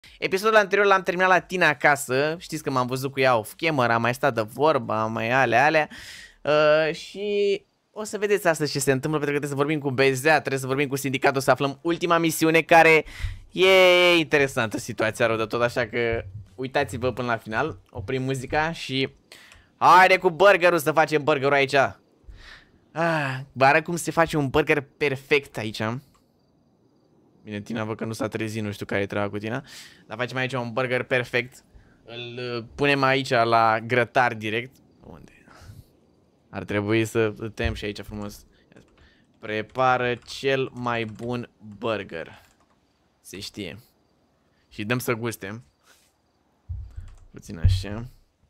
Episodul anterior l-am terminat la tine acasă. Știți că m-am văzut cu ea off camera, am mai stat de vorbă, am mai alea. Și o să vedeți astăzi ce se întâmplă, pentru că trebuie să vorbim cu Bezea, trebuie să vorbim cu sindicatul, să aflăm ultima misiune, care e interesantă situația rău de tot, așa că uitați-vă până la final, oprim muzica și haide cu burgerul să facem burgerul aici. Vă arăt cum se face un burger perfect aici. Bine, Tina, văd că nu s-a trezit, nu știu care e treaba cu Tina. Dar facem aici un burger perfect. Îl punem aici la grătar direct. Unde? Ar trebui să tăiem și aici frumos. Prepară cel mai bun burger. Se știe. Și dăm să gustem. Puțin așa.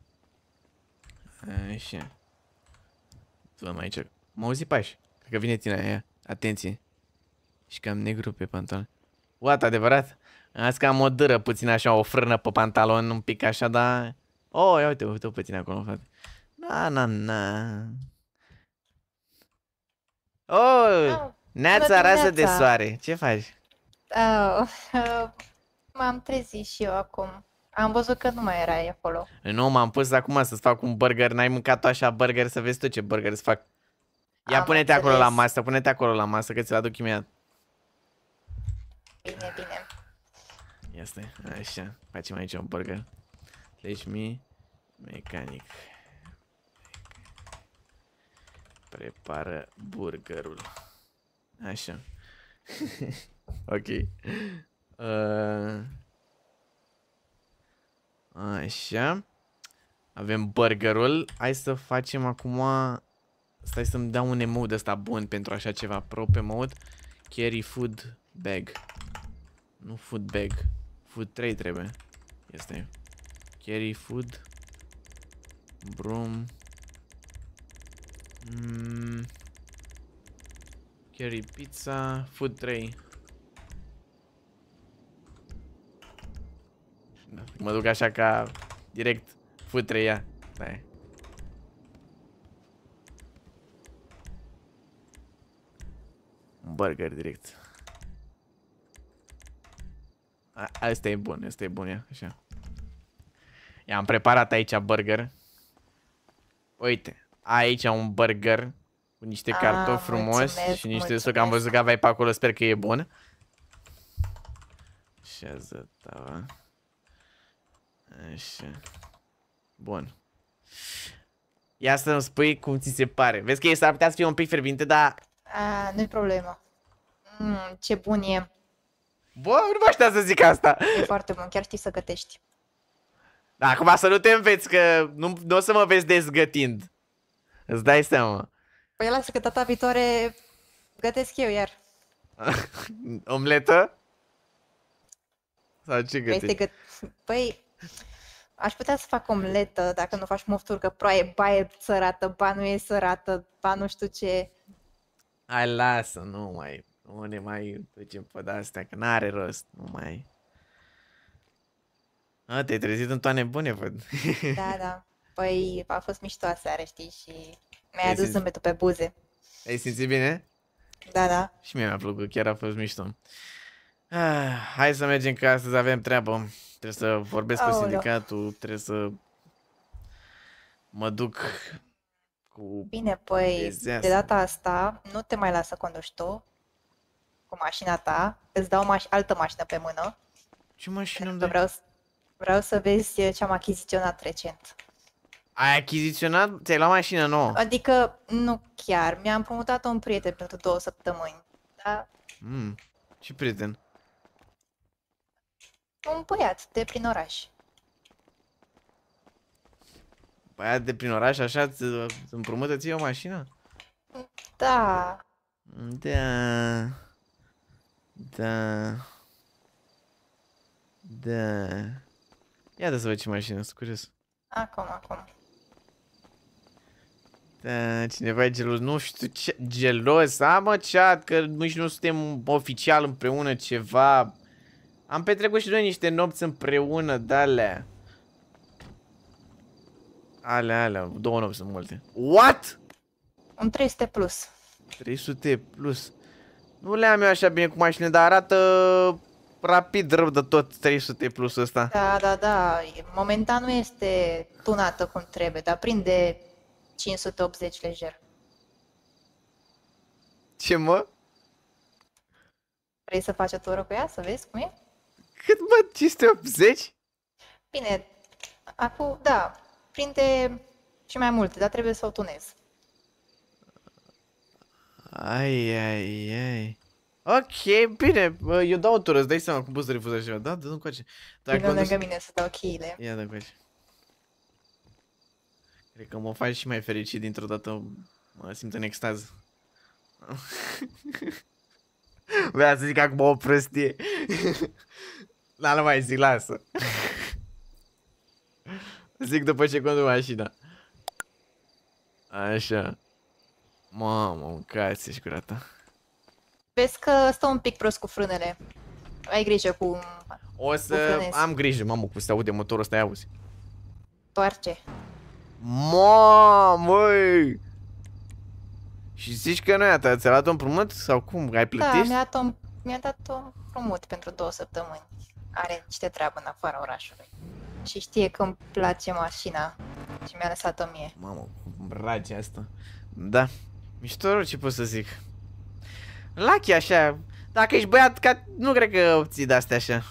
Așa. Văm aici. Mă auzi pași. Cred că vine Tina aia. Atenție. Și cam negru pe pantalon. What, adevărat? Azi cam o dâră puțin așa, o frână pe pantalon, un pic așa, dar... Oh, ia uite pe tine acolo, frate. Na. Oh, neața rază de soare. Ce faci? M-am trezit și eu acum. Am văzut că nu mai erai acolo. Nu, m-am pus acum să-ți fac un burger. N-ai mâncat așa burger, să vezi tu ce burger îți fac. Ia pune-te acolo la masă, pune-te acolo la masă, că ți-l aduc imediat. Bine. Ia stai, așa, facem aici un burger. Deci mecanic. Prepară burgerul. Așa. Ok. Așa. Avem burgerul. Hai să facem acum... Stai să-mi dau un emote ăsta bun pentru așa ceva. Prope mode. Carry food bag. Nu food bag. Food tray trebuie. Este. Carry food. Broom. Carry pizza. Food tray. Mă duc așa ca direct food tray, ia. Stai. Un burger direct. Asta e bun, ia, așa. I-am preparat aici burger. Uite, aici un burger cu niște cartofi frumoși și niște suc. Am văzut că aveai pe acolo, sper că e bun. Așează tava. Așa. Bun. Ia să-mi spui cum ți se pare. Vezi că s-ar putea să fie un pic fierbinte, dar... Nu-i problemă. Ce bun e. Bă, nu mă aștept să zic asta. E foarte bun, chiar știi să gătești. Da, acum să nu te înveți, că nu o să mă vezi dezgătind. Îți dai seama. Păi lasă că data viitoare gătesc eu iar. Omletă? Sau ce gătești? Păi, aș putea să fac omletă dacă nu faci mofturi, că ba e sărată, ba nu e sărată, ba nu știu ce. Hai, lasă, nu ne mai ducem pe de-astea, că n-are rost, nu mai... Te-ai trezit în toane bune, văd. Da. Păi, a fost mișto aseară, știi, și mi-ai adus zâmbetul pe buze. Ai simțit bine? Da. Și mie mi-a plăcut, chiar a fost mișto. Hai să mergem, că astăzi avem treabă. Trebuie să vorbesc cu sindicatul, trebuie să mă duc cu... Bine, păi, de data asta nu te mai lasă conduci tu cu mașina ta, îți dau altă mașină pe mână. Ce mașină îmi dai? Vreau să vezi ce am achiziționat recent. Ai achiziționat? Ți-ai luat mașină nouă? Adică, nu chiar. Mi-am împrumutat un prieten pentru 2 săptămâni. Da? Ce prieten? Un băiat de prin oraș. Băiat de prin oraș, așa îți împrumută ție o mașină? Da. Da. Ia să văd ce mașină, sunt curios. Acum. Da, cineva e gelos, nu știu ce, gelos, mă, chat, că nici nu suntem oficial împreună ceva. Am petrecut și noi niște nopți împreună, de-alea. Alea, 2 nopți sunt multe. What? Un 300 plus. 300 plus. Nu le am eu așa bine cu mașinile, dar arată rapid rău de tot 300 plus ăsta. Da. Momentan nu este tunată cum trebuie, dar prinde 580 lejer. Ce mă? Vrei să faci o tură cu ea, să vezi cum e? Cât mă? 580? Bine, acum, da, prinde și mai multe, dar trebuie să o tunezi. Ai. Ok, bine, eu dau o tură, îți dai seama cum poți să refuzezi ceva. Da, dă-mi coace. Vino lângă mine să dau cheile. Ia dă coace. Cred că mă faci și mai fericit dintr-o dată, mă simt în extaz. Vreau să zic acum o prostie. Da, nu mai zic, lasă. Zic după ce conduc mașina. Așa. Mamă, mâncați, ești gura ta. Vezi că stă un pic prost cu frânele. Ai grijă cu O să am grijă, mamă, cum se aude motorul ăsta, ia auzi. toarce. Mamă! Și zici că nu e a ta, ți-a luat un împrumut sau cum? Ai plătit? Da, mi-a dat un împrumut pentru 2 săptămâni. Are niște treabă în afara orașului. Și știe că îmi place mașina și mi-a lăsat-o mie. Mamă, cum rage asta. Da, mișto, ce pot să zic. Lucky așa, dacă ești băiat, ca... nu cred că obții de-astea așa.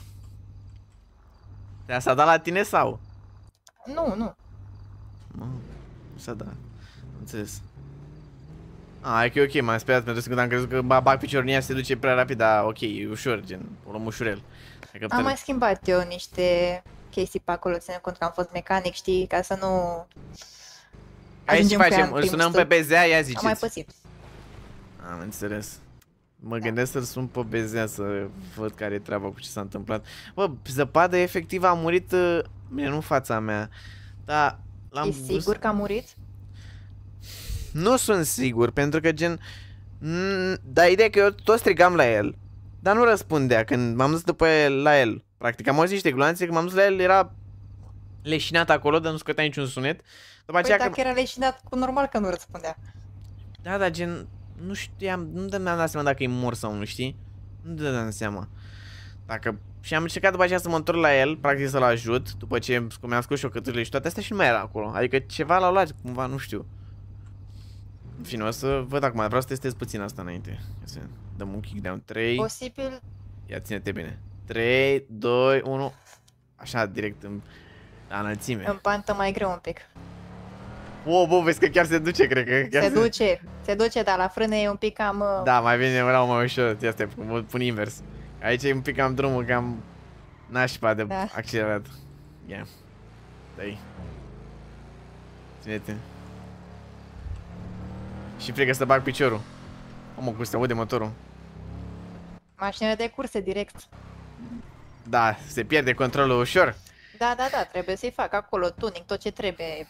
S-a dat la tine sau? Nu. Mamă, s-a dat, înțeles. E că e ok, m-am speriat pentru că am crezut că bag piciorul în ea se duce prea rapid, dar ok, e ușor, gen, o luăm ușurel. Am mai schimbat eu niște chestii pe acolo, ținând cont că am fost mecanic, știi, ca să nu... Hai ce facem, îl sunăm pe BZA, ia ziceți. Am mai pățit. Am înțeles. Mă gândesc să-l sun pe BZA să văd care e treaba cu ce s-a întâmplat. Bă, zăpadă efectiv a murit, bine, nu în fața mea, dar l-am E sigur că a murit? Nu sunt sigur, pentru că gen... Dar ideea e că eu tot strigam la el, dar nu răspundea când m-am dus după el, la el. Practic am auzit niște gloanțe, când m-am dus la el era leșinat acolo, dar nu scotea niciun sunet. După aceea Păi dacă era leșinat, cu normal că nu răspundea. Da, dar gen, nu știam, nu mi-am dat seama dacă e mor sau nu, știi? Nu dădeam seama. Dacă... Și am încercat după aceea să mă întorc la el, practic să-l ajut, după ce mi-am scos și eu căturile și toate astea și nu mai era acolo. Adică ceva l-au luat, cumva, nu știu. În fine, o să văd acum, vreau să testez puțin asta înainte. Ia să dăm un kickdown. 3. Posibil. Ia ține-te bine. 3, 2, 1. Așa, direct în înălțime. În pantă mai greu un pic. Bă, vezi că chiar se duce, cred că chiar se duce, dar la frână e un pic cam... Da, mai bine erau mai ușor. Ia stai, pun invers. Aici e un pic cam drumul, cam nașpa de accelerat. Ia. Dai. Ține-te. Și frică să bag piciorul. Omul, cum se aude motorul. Mașină de curse direct. Da, se pierde controlul ușor. Da, trebuie să-i fac acolo tuning, tot ce trebuie.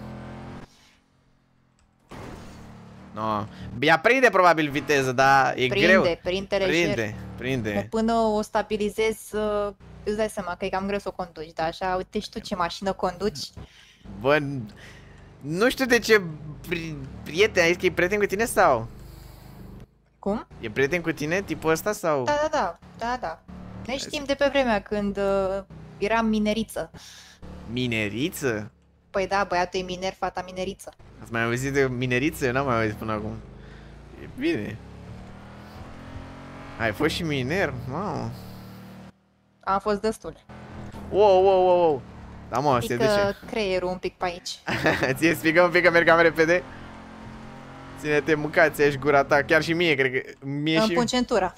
No. Ea prinde probabil viteză, dar e greu. Prinde lejer. Prinde. Până o stabilizezi, îți dai seama că e cam greu să o conduci, dar așa, uite și tu ce mașină conduci. Bă, nu știu de ce prieten, ai zis că e prieten cu tine sau? Cum? E prieten cu tine, tipul ăsta sau? Da. Noi știm de pe vremea când eram mineriță. Mineriță? Păi da, băiatul e miner, fata mineriță. Ați mai auzit de mineriță? Eu n-am mai auzit până acum. E bine. Ai fost și miner? Mamă. Am fost destul. Wow. Da, mă, se duce. Creierul un pic pe aici. Ție spică un pic că merg cam repede? Ține-te, mâncați, ești gura ta. Chiar și mie, cred că... Îmi pun centura.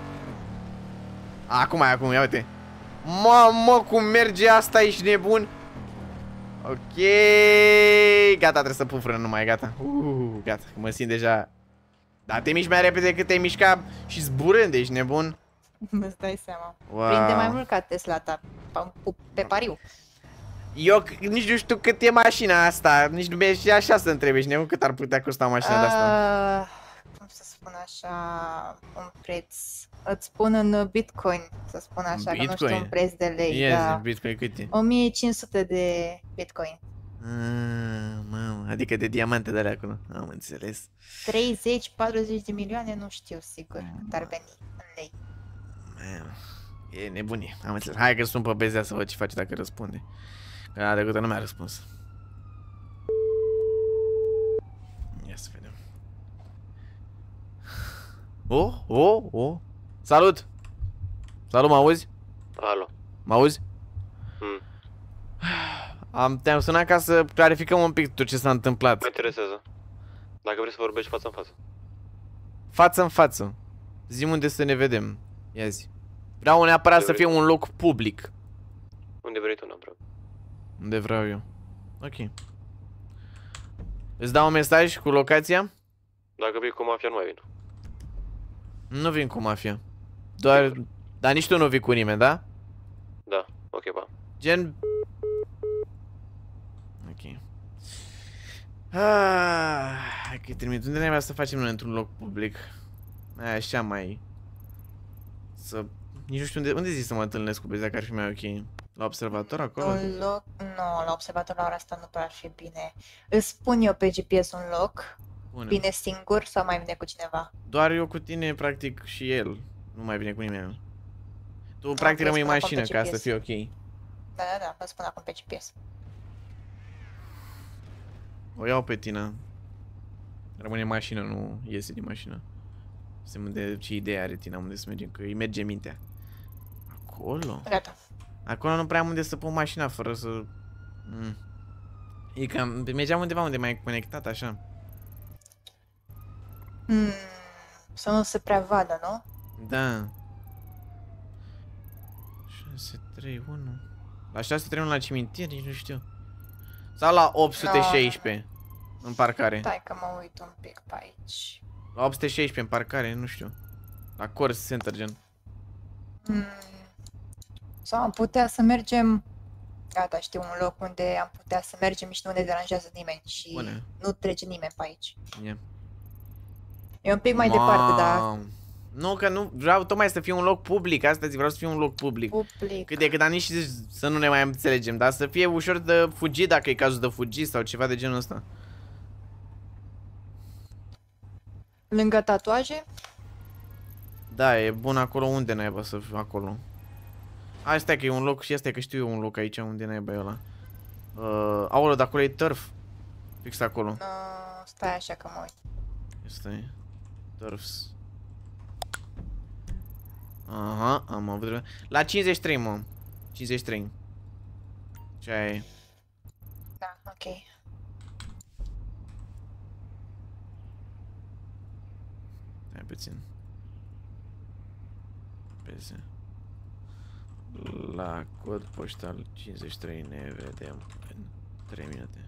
Acum, ia uite. Mamă, cum merge asta, ești nebun? Ok, gata, trebuie să pun frână numai, gata. Gata, mă simt deja. Dar te miști mai repede decât te-ai mișcat și zburând, ești nebun. Îți dai seama. Wow. Prinde mai mult ca Tesla ta, pe pariu. Eu nici nu știu cât e mașina asta, nici nu mi-e așa să întreb, ești nebun cât ar putea costa o mașină de asta. Cum să spun așa, un preț. Îți spun în Bitcoin, să spun așa, Bitcoin? Că nu știu un preț de lei. Da. Bitcoin cât e? 1500 de Bitcoin. Mamă, adică de diamante de alea acolo, am înțeles. 30-40 de milioane, nu știu sigur cât ar veni în lei. E nebunie, am înțeles. Hai că sun pe Bezea să văd ce face dacă răspunde. Că data trecută nu mi-a răspuns. Ia să vedem. Oh. Salut! Salut, mă auzi? Alo. Mă auzi? Te-am sunat ca să clarificăm un pic tot ce s-a întâmplat. Mă interesează. Dacă vrei să vorbești față în față. Față în față. Zi-mi unde să ne vedem. Ia zi. Vreau neapărat să fie un loc public. Unde vrei tu, neapărat. Unde vreau eu. Ok. Îți dau un mesaj cu locația? Dacă vii cu mafia, nu mai vin. Nu vin cu mafia. Doar... Dar nici tu nu vii cu nimeni, da? Da, ok, pa. Gen... Ok. Hai că-i trimit. Unde ne-ai vrea să facem noi într-un loc public? Așa mai... Să... Nici nu știu unde zici să mă întâlnesc cu Bezea, că ar fi mai ok. La observator acolo? Un loc... Nu, la observator la ora asta nu prea ar fi bine. Îți spun eu pe GPS un loc. Bună. Bine singur sau mai vine cu cineva? Doar eu cu tine, practic, și el. Nu mai vine cu nimeni. Tu, practic, rămâi în mașină ca să fie ok. Da, vă spun acum pe GPS. O iau pe tine. Rămâne în mașină, nu iese din mașină. Să unde ce idee are Tina, unde să mergem, că îi merge mintea. Acolo? Gata. Acolo nu prea am unde să pun mașina fără să... E cam... Mergeam undeva unde mai e conectat, așa. Să nu se prea vadă, nu? Da. 631. La 631 la cimitir, nici nu știu. Sau la 816 în parcare. Stai că mă uit un pic pe aici. La 816 în parcare, nu știu. La Corse Center, gen. Sau am putea să mergem... Gata, știu un loc unde am putea să mergem și nu ne deranjează nimeni și Bune. nu trece nimeni pe aici. Yeah. E un pic mai departe, dar... Nu, că nu vreau tocmai să fie un loc public. Asta zic, vreau să fie un loc public. Cât de cât, dar nici să nu ne mai înțelegem. Dar să fie ușor de fugit dacă e cazul de fugit sau ceva de genul ăsta. Lângă tatuaje? Da, e bun acolo. Unde naiba să fiu acolo? Hai, stai că e un loc și asta e că știu eu un loc aici. Unde naiba e ăla? Aoleu, dar acolo e turf. Fix acolo. Stai așa că mă uit. Stai. Turfs. Aha, am avut... La 53, mă. 53. Ce ai? Da, ok. Hai puțin. Pese. La cod poștal 53 ne vedem în 3 minute.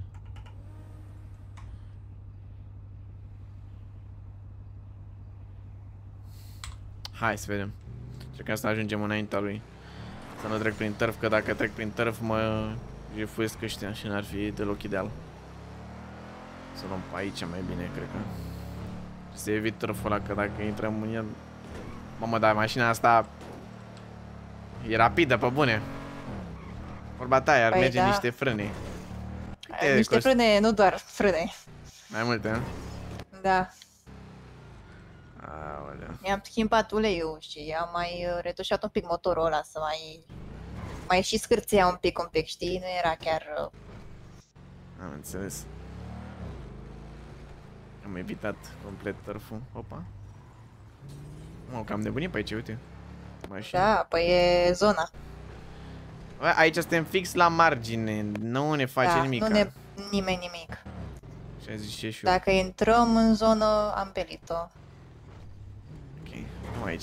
Hai să vedem. Încercăm să ajungem înaintea lui. Să nu trec prin tărf, că dacă trec prin tărf mă jefuiesc ăștia și n-ar fi deloc ideal. Să luăm pe aici mai bine, cred că. Să evit tărful ăla, că dacă intrăm în el... Mamă, dar mașina asta... E rapidă, pe bune. Vorba ta, ar merge niște frâne. Niște frâne, nu doar frâne. Mai multe, a? Da. Aoleu. Mi-am schimbat uleiul și am mai retușat un pic motorul ăla să mai și scârția un pic, știi? Nu era chiar... Am înțeles. Am evitat complet tărful. Opa. Mă, cam nebunit pe aici, uite. Mașina. Da, păi e zona. Bă, aici suntem fix la margine. Nu ne face nimic. Nu ne... nimic. Și zice și eu. Dacă intrăm în zonă, am pelit-o. Ok, nu aici.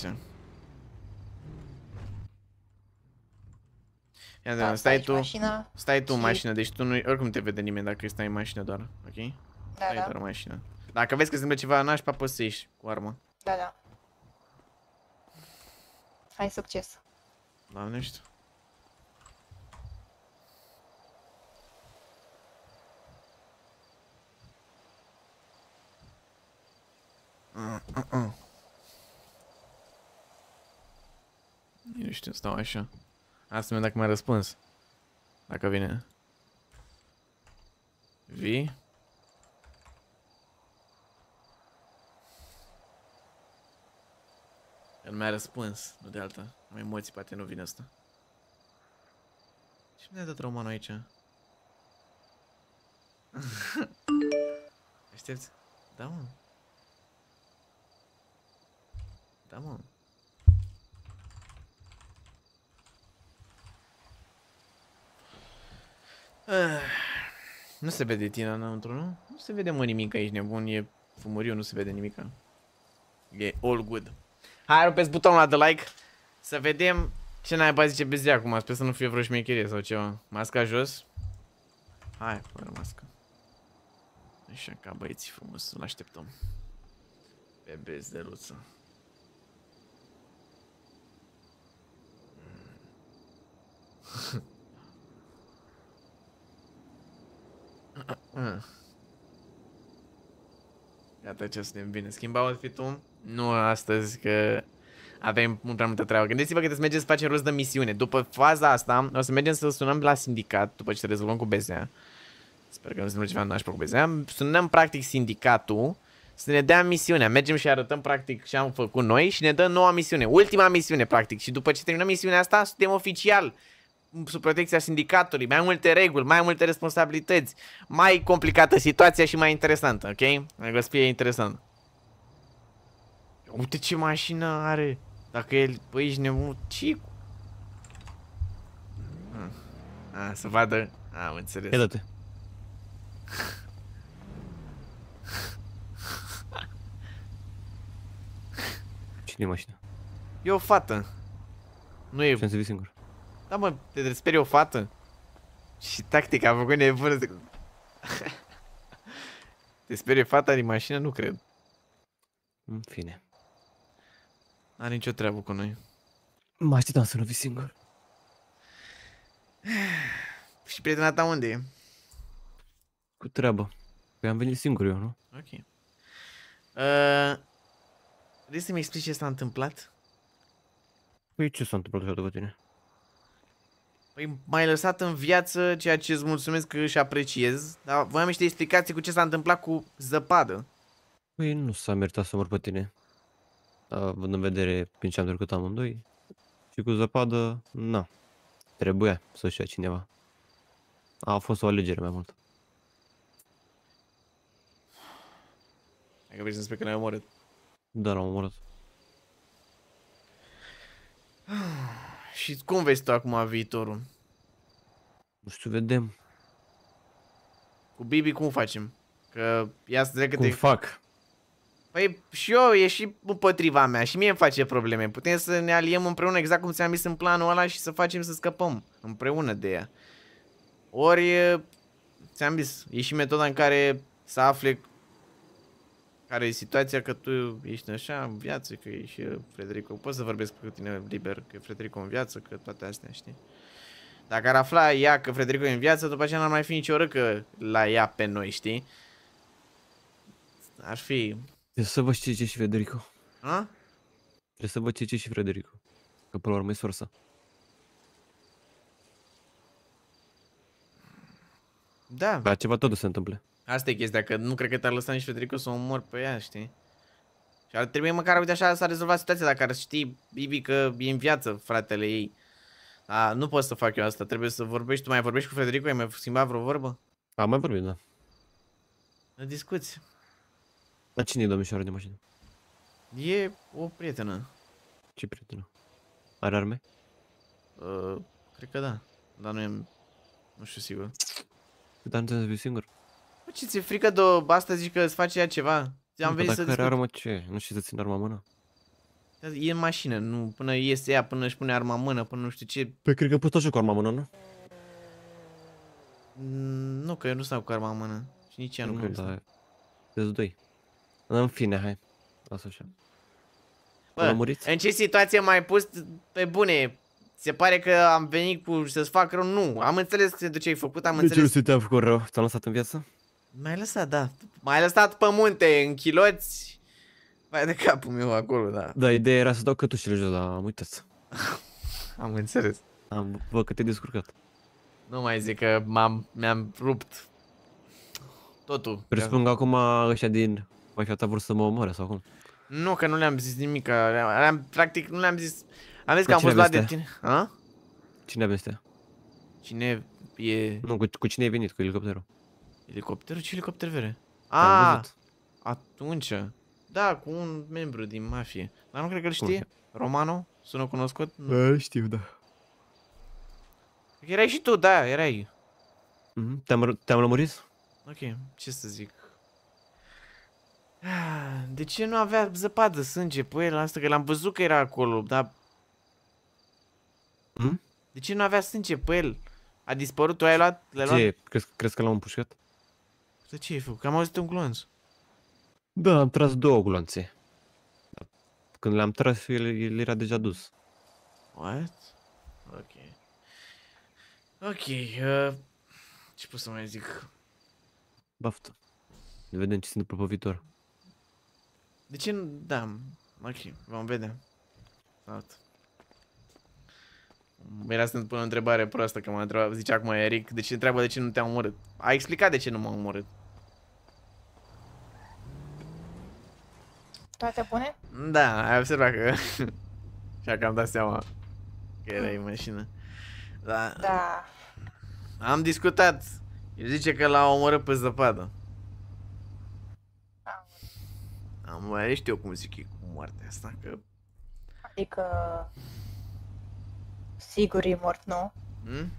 Ia de stai tu. Mașina, stai tu în mașină, deci tu nu, oricum te vede nimeni dacă stai în mașină doar, ok? Da, stai doar în mașină. Dacă vezi că se întâmplă ceva nașpa, poți să ieși cu armă. Da. Hai, succes. Doamne știu. Nu știu, stau așa. Asta mi-a dacă mi-a răspuns. Dacă vine. Vii? El mi-a răspuns, nu de alta. Am emoții, poate nu vine asta. Ce mi-a dat romanul aici? Aștepți? Da, mă. Da, mă. Nu se vede Tina înăuntru, nu? Nu se vede, mă, nimic aici, nebun. E fumuriu, nu se vede nimic. E all good. Hai, rupeți butonul ăla de like. Să vedem ce naiba zice Bezia acum. Sper să nu fie vreo șmecherie sau ceva. Masca jos. Hai, fără mască. Așa, ca băieții frumos, îl așteptăm. Pe bezdeluță. Gata, ce suntem bine. Schimba outfit-ul? Nu astăzi, că avem mult prea multă treabă. Gândiți-vă că trebuie să mergem să facem rost de misiune. După faza asta, o să mergem să sunăm la sindicat, după ce rezolvăm cu BZA. Sper că nu se merge ceva nașpa cu BZA. Sunăm practic sindicatul să ne dea misiunea. Mergem și arătăm practic ce am făcut noi și ne dă noua misiune. Ultima misiune, practic. Și după ce terminăm misiunea asta, suntem oficial sub protecția sindicatului, mai multe reguli, mai multe responsabilități, mai complicată situația și mai interesantă, ok? Adică să fie interesant. Uite ce mașină are. Dacă el, băi, ești nebun, ce? Să vadă. Am înțeles. Ia dă-te. Cine e mașina? E o fată. Nu e... Și am să vii singur. Da, mă, te speri o fată? Și tactic, a făcut nebună. Te sperie fata din mașină? Nu cred. În fine. N-are nicio treabă cu noi. Mă așteptam să nu vii singur. Și prietena ta unde e? Cu treabă. Păi am venit singur eu, nu? Ok. Vrei să-mi explici ce s-a întâmplat? Păi ce s-a întâmplat așa după tine? Păi m-ai lăsat în viață, ceea ce îți mulțumesc că și apreciez, dar voiam niște explicații cu ce s-a întâmplat cu zăpadă. Păi nu s-a meritat să mor pe tine. Având în vedere prin ce am trecut amândoi. Și cu zăpadă, na. Trebuia să-și ia cineva. A fost o alegere mai mult. Dacă vrei să-mi spui că ne-ai omorât. Da, l-am omorât. Și cum vezi tu acum viitorul? Nu știu, vedem. Cu Bibi cum facem? Că ia să trecă Cum fac? Păi și eu, e și împotriva mea și mie îmi face probleme. Putem să ne aliem împreună exact cum ți-am zis în planul ăla și să facem să scăpăm împreună de ea. Ori, ți-am zis, e și metoda în care să afle care e situația, că tu ești așa în viață, că e și Frederico. Pot să vorbesc cu tine liber, că e Frederico în viață, că toate astea, știi? Dacă ar afla ea că Frederico e în viață, după aceea n-ar mai fi nicio răcă la ea pe noi, știi? Ar fi... Trebuie să văd ce zice și Frederico. A? Trebuie să văd ce zice și Frederico. Că până la urmă e sursa. Da. Dar ceva tot se întâmple. Asta e chestia, că nu cred că te-ar lăsa nici Federico să o omor pe ea, știi? Și ar trebui măcar, uite așa, s-a rezolvat situația, dacă ar ști Bibi că e în viață fratele ei. A, nu pot să fac eu asta, trebuie să vorbești, tu mai vorbești cu Federico, ai mai schimbat vreo vorbă? Am mai vorbit, da. Ne discuți. Dar cine e domnișoara de mașină? E o prietenă. Ce prietenă? Are arme? Cred că da, dar nu știu sigur. Dar nu trebuie să vii singur. Bă, ce ți-e frică de asta, zici că îți face ea ceva? Am venit să dacă are discut. armă, ce? Nu știi să țin arma în mână? E în mașină, nu, până iese ea, până își pune arma în mână, până nu știu ce. Păi cred că poți așa cu arma în mână, nu? Nu, că eu nu stau cu arma în mână. Și nici ea nu cred. Da, sunt doi. În fine, hai. Lasă așa. Bă, în ce situație m-ai pus pe bune? Se pare că am venit cu să-ți fac rău? Nu, am înțeles de ce ai făcut, am înțeles. De ce nu te-am făcut rău? Ți-am lăsat în viață? M-ai lăsat, da. M-ai lăsat pe munte, în chiloți. Vai de capul meu acolo, da. Da, ideea era să dau cătușele jos, dar am uitat. Am înțeles. Văd că te-ai descurcat. Nu mai zic că mi-am rupt totul. Presupun că acum ăștia din mafia ta vor să mă omoare sau cum? Nu, că nu le-am zis nimic. Practic nu le-am zis. Am zis că Cu am cine fost luat de veste? tine. A? Cine abestea? Cine e Nu, cu cine ai venit? Cu elicopterul. elicopterul? Ce elicopter vere? Te-am Ah, văzut. atunci. Da, cu un membru din mafie. Dar nu cred că îl Cum știe. Romano? Sună cunoscut? Nu. Da, știu, da. Erai și tu, da, erai. Te-am lămurit? Ok, ce să zic. De ce nu avea zăpadă, sânge pe el asta? Că l-am văzut că era acolo, dar... De ce nu avea sânge pe el? A dispărut, tu ai luat? Le-ai luat? Ce? Crezi că l-am împușcat? De ce ai făcut? Că am auzit un glonț. Da, am tras 2 gloanțe. Când le-am tras, el era deja dus. What? Ok. Ok, ce pot să mai zic? Baftă. Ne vedem ce se întâmplă pe viitor. De ce nu... Da, ok, vom vedea. Salut. Era să-mi pun o întrebare proastă, că m-a întrebat, zicea acum Eric, de ce întreabă de ce nu te-am omorât. A explicat de ce nu m-am omorât. Toate bune? Da, ai observat că... Așa că am dat seama că erai în mașină. Da, Da. am discutat. El zice că l-a omorât pe zăpadă. Am mai știu eu cum zic e cu moartea asta, că... Adică... Sigur e mort, nu? Hmm?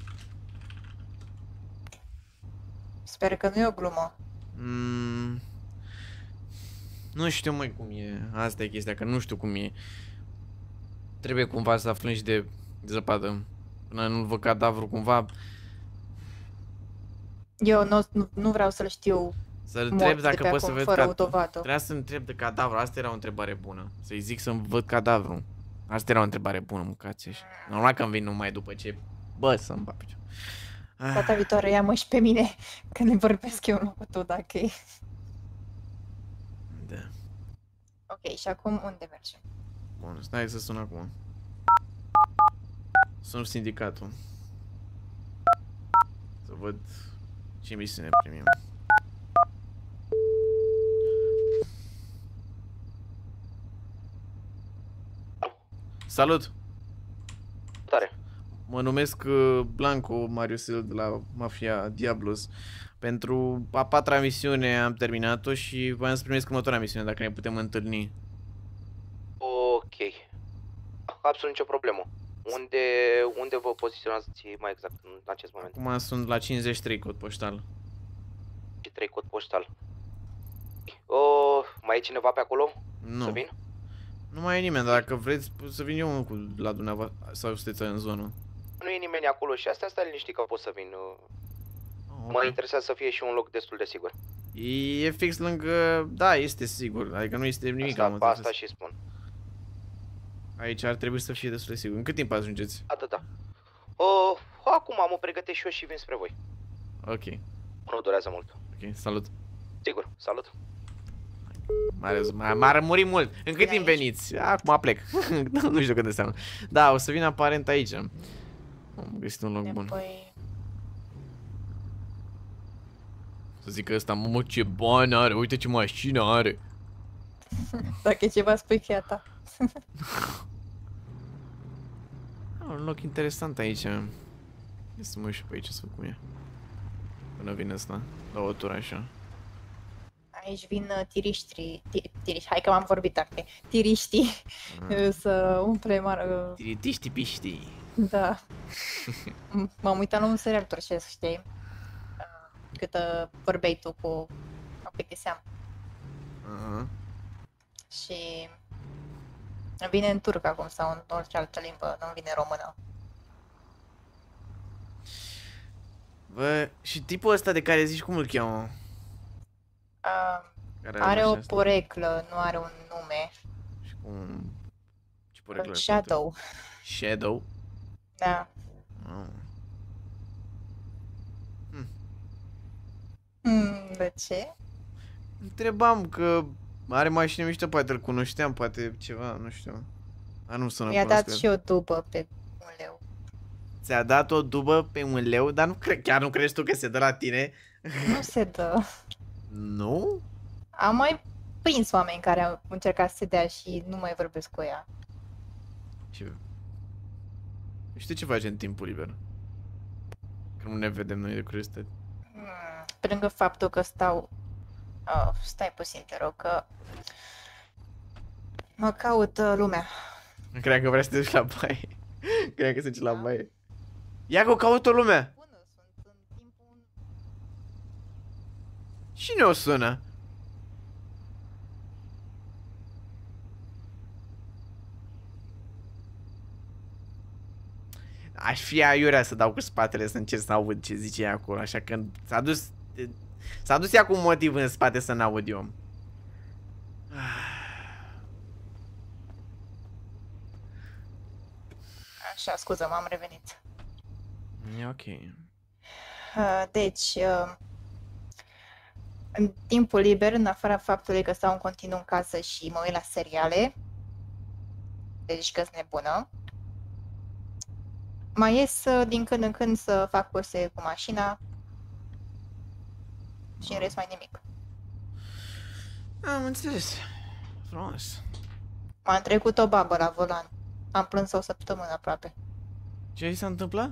Sper că nu e o glumă. Mm, nu știu mai cum e. Asta e chestia, că nu știu cum e. Trebuie cumva să aflăm și de zăpadă. Până nu-l văd cadavru cumva. Eu nu vreau să-l știu Să-l mort întreb de dacă pe pot să acum, văd fără o cadavru. dovadă. Trebuia să întreb de cadavru, asta era o întrebare bună. Să-i zic să-mi văd cadavru. Asta era o întrebare bună, mâncați așa. Normal că îmi vin numai după ce... Bă, să-mi bag picior. Data viitoare ia-mă și pe mine când îi vorbesc eu în cu tu, dacă e. Da. Ok, și acum unde mergem? Bun, stai să sun acum. Sun sindicatul. Să văd ce misiune primim. Salut! Tare. Mă numesc Blanco Mariusil de la Mafia Diablos. Pentru a 4-a misiune am terminat-o și voiam să primesc următoarea misiune, dacă ne putem întâlni. Ok. Absolut nicio problemă. Unde vă poziționați mai exact în acest moment? Acum sunt la 53 cod poștal. Și 3 cod poștal. Mai e cineva pe acolo? Nu. Să vin? Nu mai e nimeni, dar dacă vreți să vin eu la dumneavoastră sau sunteți în zonă. Nu e nimeni acolo și asta stai liniștit că pot să vin. Oh, Mă interesează să fie și un loc destul de sigur. E fix lângă... Da, este sigur, adică nu este nimic. Asta și spun. Aici ar trebui să fie destul de sigur. În cât timp ajungeți? Da. Acum mă pregătesc și eu și vin spre voi. Ok, Nu durează mult. ok, salut. Sigur, salut. M-a rămurit mult. În cât Vine timp aici. veniți? Acum plec. Nu știu cât înseamnă. Da, o să vin aparent aici. Am găsit un loc bun. Păi... Să zic că ăsta, mă, ce bani are, uite ce mașină are. Dacă e ceva, spui că e a ta. Un loc interesant aici. Ia să mă uit și pe aici să văd cum e. Până vine ăsta, la o tură așa. Aici vin tiriști, hai că m-am vorbit acum. Tiriștii să umple Tiritiști piști. Da. M-am uitat la un serial turcesc, știi? Cât vorbeai tu cu Apetiseam. Și îmi vine în turc acum sau în orice altă limbă, nu-mi vine în română. Bă, și tipul ăsta de care zici, cum îl cheamă? Care Are o mașina asta? poreclă, nu are un nume. Și cum... Ce poreclă? Shadow. Shadow? Da. Oh. De ce? Întrebam că are mașină mișto, poate îl cunoșteam, poate ceva, nu știu. Dar nu sună Mi-a cunoscut. dat și o dubă pe un leu. Ți-a dat o dubă pe un leu, dar nu chiar nu crezi tu că se dă la tine? Nu se dă. Nu? Am mai prins oameni care au încercat să se dea și nu mai vorbesc cu ea. Și... Știi ce faci în timpul liber? Că nu ne vedem noi de curiozitate. Pe lângă faptul că stau... Oh, stai puțin, te rog, că... Mă caut lumea. Cred că vrei să te duci la baie. Cred că se duce la baie. Ia că o caută lumea! Bună, sunt în timpul... Cine o sună? Aș fi aiurea să dau cu spatele să încerc să aud ce zice ea acolo, așa că s-a dus ea cu un motiv în spate să n-aud eu. Așa, scuză, m-am revenit. E ok. Deci, în timpul liber, în afara faptului că stau în continuu în casă și mă uit la seriale, deci că-s nebună, mai ies din când în când să fac curse cu mașina și în rest mai nimic. Am înțeles. Frumos. M-am trecut o babă la volan. Am plâns o săptămână aproape. Ce s-a întâmplat?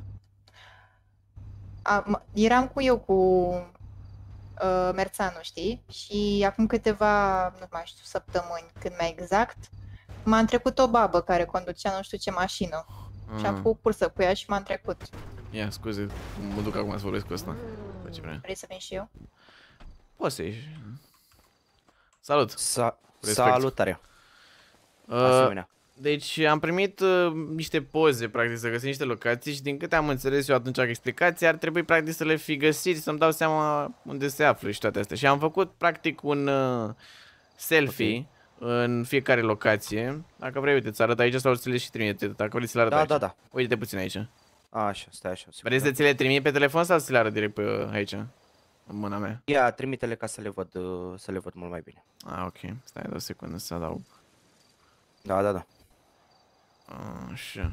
Eram cu eu cu Merțanu, știi? Și acum câteva, nu mai știu, săptămâni, cât mai exact, m-a trecut o babă care conducea nu știu ce mașină. Și am făcut cursă cu ea și m-am trecut. Ia, scuze, mă duc acum să vorbesc cu ăsta. Fă ce vrea. Vrei să vin și eu? Poți să ieși. Salut. Salutare. Asemenea. Deci am primit niște poze, practic, să găsim niște locații și din câte am înțeles eu atunci explicații, ar trebui practic să le fi găsit, să-mi dau seama unde se află și toate astea. Și am făcut practic un selfie în fiecare locație. Dacă vrei, uite, ți arăt aici sau ți le și trimite. Dacă vrei să le arăt aici. Da. Uite-te puțin aici. Așa, stai așa. Vrei să ți le trimit pe telefon sau să le arăt direct pe aici? În mâna mea. Ia, trimite-le ca să le văd mult mai bine. Ok. Stai o secundă să adaug. Da. Așa.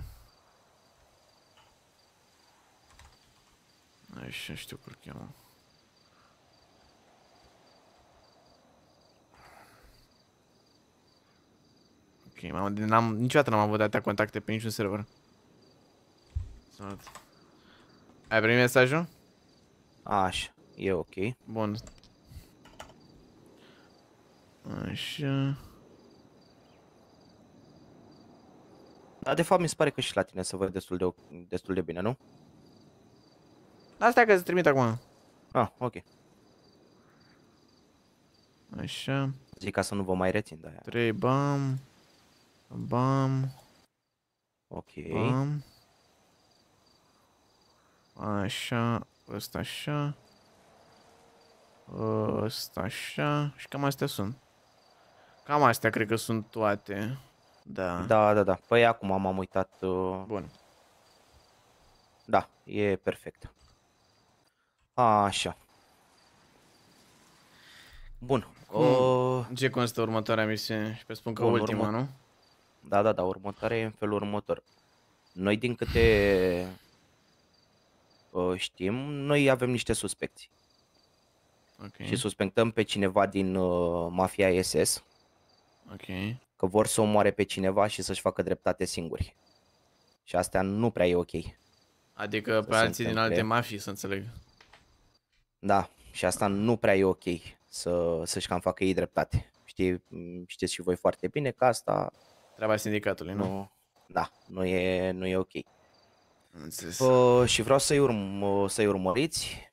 Așa, știu cum îl cheamă. Ok, niciodată n-am avut atâtea contacte pe niciun server. Salut. Ai primit mesajul? Așa, e ok. Bun. Așa. Dar de fapt mi se pare că și la tine se văd destul de bine, nu? Asta că îți trimit acum. Ok. Așa. Zic ca să nu vă mai rețin de aia. 3, bam. Bam. Ok. Bam. Așa. Ăsta așa. Ăsta așa. Și cam astea sunt. Cam astea cred că sunt toate. Da. Da. Păi acum m-am uitat. Bun. Da, e perfect. Așa. Bun. În ce constă următoarea misiune? Și pe spun că Bun, ultima, nu? Da. Următoarea e în felul următor. Noi, din câte știm, noi avem niște suspecții. Ok. Și suspectăm pe cineva din mafia SS Ok. că vor să omoare pe cineva și să-și facă dreptate singuri. Și asta nu prea e ok. Adică pe se alții din întâmple. alte mafii, să înțeleg. Da, și asta nu prea e ok să-și cam facă ei dreptate. Știți și voi foarte bine că asta Treaba sindicatului, nu? nu, da, nu e ok. Am înțeles. Și vreau să-i urmăriți,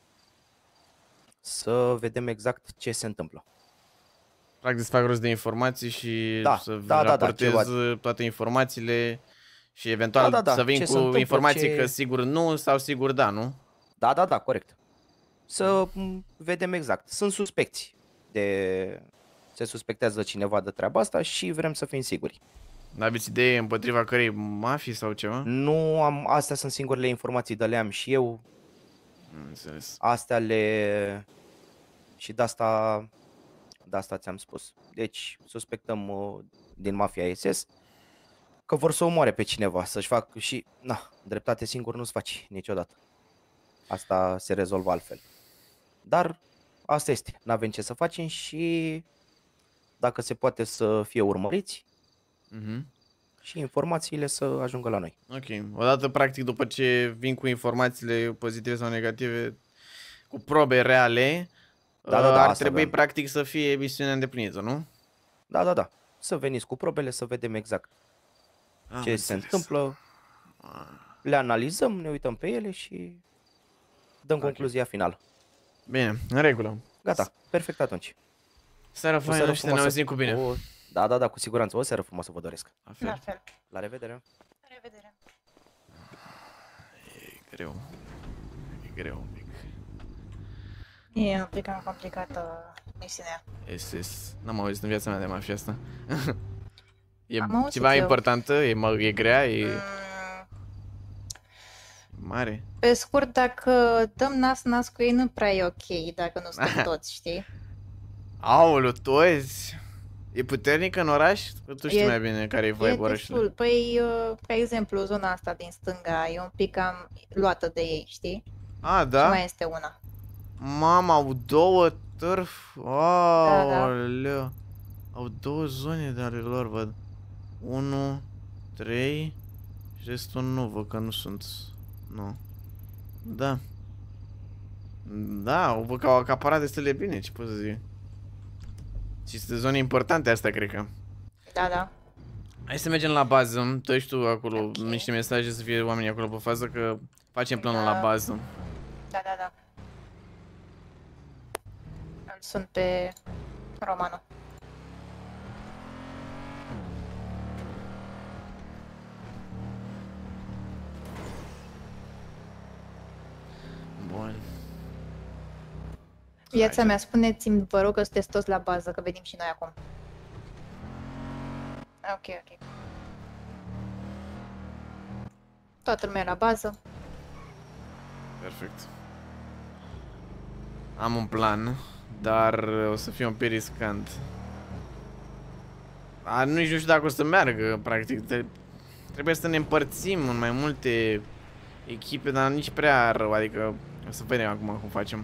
să vedem exact ce se întâmplă. Practic să fac rost de informații și Da, să da, raportez ceva. toate informațiile și eventual Da, să vin ce cu se întâmplă, informații ce- că sigur nu sau sigur da, nu? Da, corect. Să vedem exact. Sunt suspecți. Se suspectează cineva de treaba asta și vrem să fim siguri. N-aveți idee împotriva cărei mafii sau ceva? Nu am, astea sunt singurele informații de le-am și eu. Am înțeles. Astea și de asta ți-am spus. Deci suspectăm din mafia SS că vor să omoare pe cineva, să-și facă și dreptate singur nu-ți faci niciodată. Asta se rezolvă altfel. Dar asta este, n-avem ce să facem și dacă se poate să fie urmăriți Mhm. și informațiile să ajungă la noi. Ok. Odată, practic, după ce vin cu informațiile pozitive sau negative, cu probe reale, Da, ar asta trebui, aveam. practic, să fie misiunea îndeplinită, nu? Da. Să veniți cu probele, să vedem exact Am ce se înțeles. întâmplă, le analizăm, ne uităm pe ele și dăm concluzia finală. Bine, în regulă. Gata, perfect atunci. Seara O faină și să ne auzim cu bine. Da, cu siguranță. O seară frumoasă vă doresc. La fel. La fel. La revedere! La revedere. E greu. E greu un pic. E un pic cam complicată misiunea. SS. N-am auzit în viața mea de mafia asta. E Am auzit ceva eu. importantă? E grea? E Mm, mare? Pe scurt, dacă dăm nas cu ei, nu prea e ok dacă nu suntem toți, știi? Aoleu, toți? E puternic în oraș? Că tu știi E- mai bine care e E vibe orașului. destul. Păi, ca exemplu, zona asta din stânga e un pic cam luată de ei, știi? A, Și da? mai este una. Mama, au două târf. Da. Aoleu. Au două zone de ale lor, văd. 1, 3 și restul nu, văd că nu sunt. Nu. Da. Da, văd că au acaparat destul de bine, ce pot să zic. Și sunt zone importante astea, cred că. Da. Hai să mergem la bază, tu ești tu acolo, Ok. niște mesaje să fie oamenii acolo pe fază, că facem planul Da. la bază. Da. Îl sun pe Romano. Bun. Viața mea, spuneți-mi, vă rog, că sunteți toți la bază, că venim și noi acum. Ok. Toată lumea la bază. Perfect. Am un plan, dar o să fie un pic riscant. Nici nu știu dacă o să meargă, practic. Trebuie să ne împărțim în mai multe echipe, dar nici prea rău, adică o să vedem acum cum facem.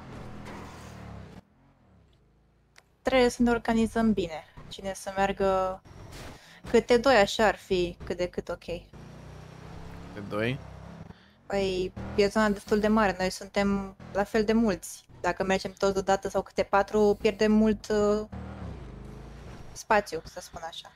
Trebuie să ne organizăm bine. Cine să meargă câte doi, așa ar fi cât de cât ok. De doi. Păi, e zona destul de mare, noi suntem la fel de mulți. Dacă mergem toți deodată sau câte 4, pierdem mult spațiu, să spun așa.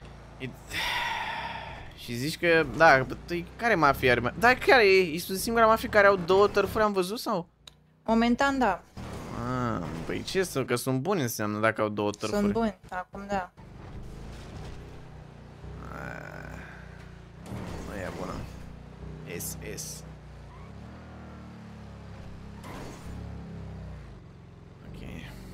Și zici că, da, care mafia are? Da, care e? Ești singura mafie care au două tărfuri, am văzut, sau? Momentan, da, Păi ce să, că sunt buni înseamnă dacă au două tărfuri. sunt buni, acum da. Nu e bună. SS. Ok.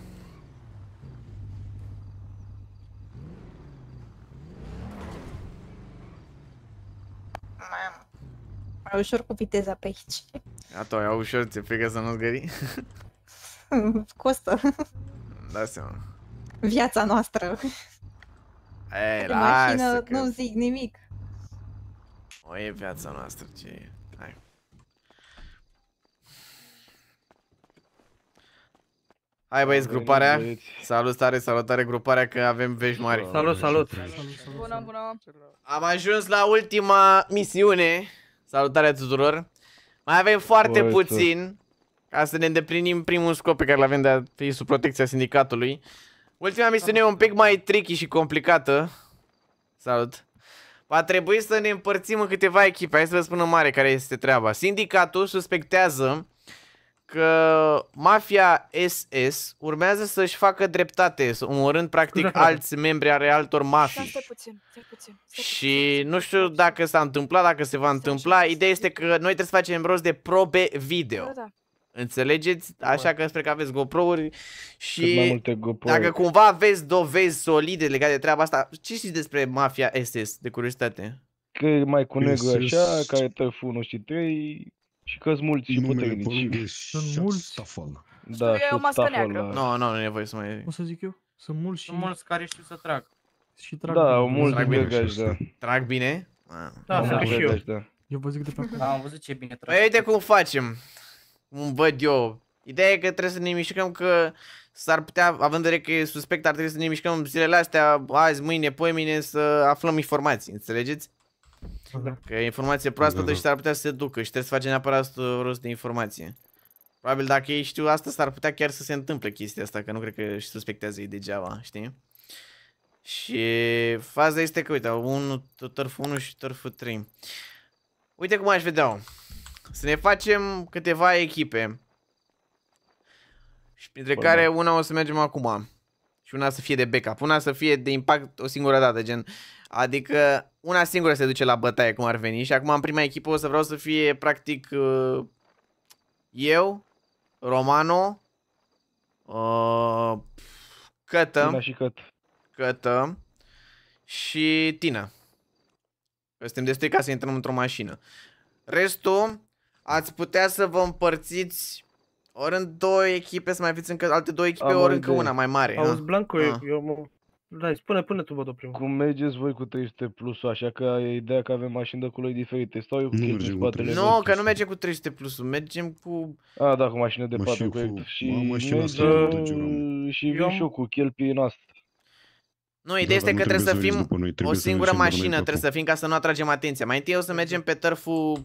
Mai ușor cu viteza pe aici. Gata, ia ușor, ți-e frică să nu zgări? Costă Da seama. viața noastră. Ei, De mașină lasă că... nu zic nimic. O, e viața noastră, ce e? Hai. Hai băieți, gruparea. Salutare gruparea, că avem vești mari. Salut! Bună! Am ajuns la ultima misiune. Salutare tuturor. Mai avem foarte puțin ca să ne îndeplinim primul scop pe care l-avem de a fi sub protecția sindicatului. Ultima misiune e un pic mai tricky și complicată. Salut. Va trebui să ne împărțim în câteva echipe. Hai să vă spun în mare care este treaba. Sindicatul suspectează că mafia SS urmează să-și facă dreptate, omorând practic alți membri ale altor mafii. Stai puțin. Și nu știu dacă s-a întâmplat, dacă se va întâmpla. Ideea este că noi trebuie să facem rost de probe video. Da. Înțelegeți? Așa că sper că aveți GoPro-uri și mai multe GoPro-uri. dacă cumva aveți dovezi solide legate de treaba asta, ce știți despre mafia SS, de curiozitate? Că e mai cu negru SS. așa, care tăf 1 și 3 și că-s mulți și Numele pe puternici. lângă sunt mulți. Stafal. Da, E o mască Stafel, neagră. Nu, nu e nevoie să mai... O să zic eu? Sunt mulți și, Sunt mulți care știu să trag. și trag Da, bine. au mulți Trag bine degaj, și da. asta. Trag bine? Da, Au sunt mulți și eu. degaj, da. Eu vă zic de pe acolo. Da, am văzut ce bine trag. Păi uite cum facem. Cum văd eu. Ideea e că trebuie să ne mișcăm, că s-ar putea, având în vedere că e suspect, ar trebui să ne mișcăm zilele astea, azi, mâine, poimine, să aflăm informații, înțelegeți? Că e informație proaspătă și s-ar putea să se ducă și trebuie să facem neapărat rost de informație. Probabil dacă ei știu asta, s-ar putea chiar să se întâmple chestia asta, că nu cred că își suspectează ei degeaba, știi? Și faza este că, uite, tărful 1 și tărful 3. Uite cum aș vedea. Să ne facem câteva echipe. Și printre care una o să mergem acum. Și una să fie de backup. Una să fie de impact o singură dată, gen. Adică una singură se duce la bătaie, cum ar veni. Și acum în prima echipă o să vreau să fie practic eu, Romano, Cătă și Tina. Suntem destui ca să intrăm într-o mașină. Restul ați putea să vă împărțiți ori în două echipe, să mai fiți încă alte două echipe, ori încă una mai mare. Auzi, Blanco, eu mă... Dai, spune tu, Bodo, primul. Cum mergeți voi cu 300 plus, așa că e ideea că avem mașini de culori diferite. Stau eu cu chestii în spatele. Nu, că nu mergem cu 300 plus, mergem cu... A, da, cu mașină de 4 corect. Și mergem și vin și eu cu chelpii în asta. Nu, ideea este că trebuie să fim o singură mașină, trebuie să fim ca să nu atragem atenția. Mai întâi o să mergem pe tărful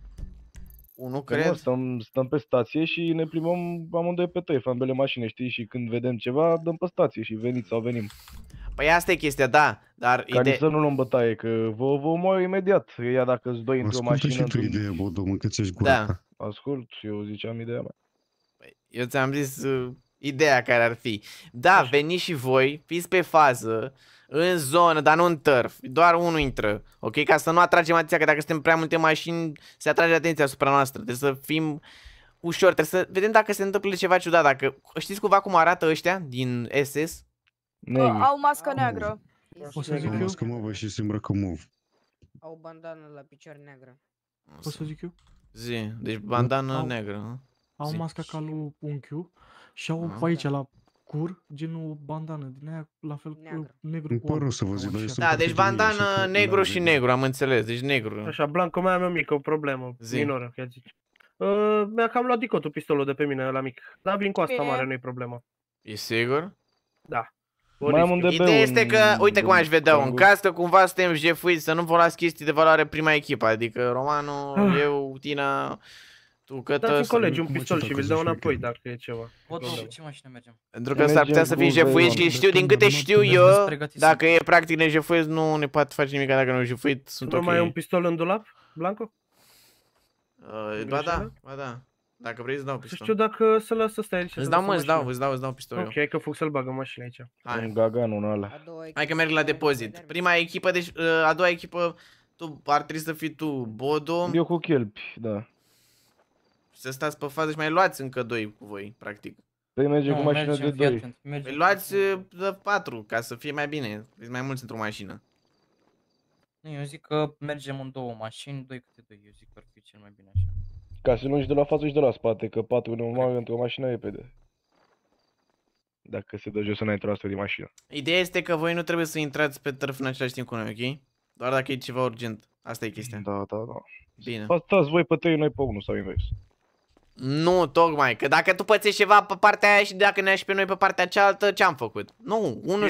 1, cred. Stăm pe stație și ne plimbăm amândoi pe tăi, ambele mașini, știi? Și când vedem ceva, dăm pe stație și veniți sau venim. Păi asta e chestia, da, dar Ca să nu luăm bătaie, că vă omor imediat. Ea dacă-s doi într-o mașină... Ascultă și tu ideea, Bodo, mă, că ți-ești gura. Da. Ascult, eu ziceam ideea mea. Păi, eu ți-am zis ideea care ar fi. Da, veniți și voi, fiți pe fază, în zonă, dar nu în tărf. Doar unul intră, ok? Ca să nu atragem atenția, că dacă suntem prea multe mașini, se atrage atenția asupra noastră. Trebuie să fim ușor, trebuie să vedem dacă se întâmplă ceva ciudat. Dacă știți cumva cum arată ăștia din SS? Au mască neagră. O să zic Au eu? mască măvă și se îmbrăcă mov. Au bandană la picioare neagră. O să zic eu? Zi, deci bandană neagră. Au masca ca lui unchiul și au aici la cur, genul bandană, din aia la fel negru cu alb. să vă zic, dar Da, deci bandană negru și negru, am înțeles, deci negru. Așa, Blanco, mai am o mică problemă, minoră, chiar zici. Mi-a cam luat dicotul pistolul de pe mine la mic, dar vin cu asta mare, nu-i problema. E sigur? Da. Ideea este că, uite cum aș vedea, în caz că cumva suntem jefuiți să nu vă las chestii de valoare prima echipă, adică Romano, eu, Tina, tu, Cătă... Dați-mi colegi un pistol și vi-l dau înapoi dacă e ceva. Ce mașină mergem? Pentru că s-ar putea să fim jefuiți și știu, din câte știu eu, dacă e practic nejefuiți, nu ne poate face nimic dacă nu e jefuit, sunt ok. Nu mai e un pistol în dulap, Blanco? Ba da. Dacă vrei, îți dau pistol. Să știu dacă să las să stai aici. Îți dau pistolul. Ok, că fug să-l bag în mașină aici. Un gaganul ăla. Hai că merg la depozit. Prima echipă, deci a doua echipă, ar trebui să fii tu, Bodo. Eu cu chelpi, da. Să stați pe fază și mai luați încă doi cu voi, practic. Păi mergem cu mașina de 2. Păi luați de 4, ca să fie mai bine. Fiți mai mulți într-o mașină. Nu, eu zic că mergem în două mașini, 2 câte 2, eu zic că ar fi cel mai bine așa. Ca să nu și de la față și de la spate, că 4 ne omoară într-o mașină repede. Dacă se dă jos înainte la asta din mașină. Ideea este că voi nu trebuie să intrați pe tărf în același timp cu noi, ok? Doar dacă e ceva urgent. Asta e chestia. Da. Bine. Stați voi pe 3, noi pe 1 sau invers. Nu, tocmai, că dacă tu pățești ceva pe partea aia și dacă ne lași pe noi pe partea cealaltă, ce-am făcut? Nu, unul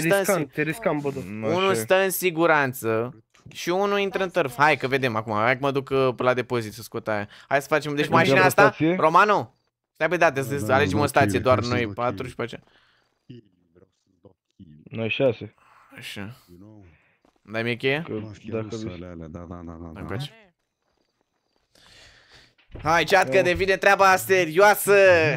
stă în siguranță și unul intră în tărf. Hai că vedem acum, hai că mă duc la depozit să scot aia. Hai să facem, deci mașina asta, Romano, stai pe date, să alegem o stație, doar noi 4 și pe aceea. Noi 6. Așa. Dai mie cheie? Da. Hai, chat, că devine treaba serioasă!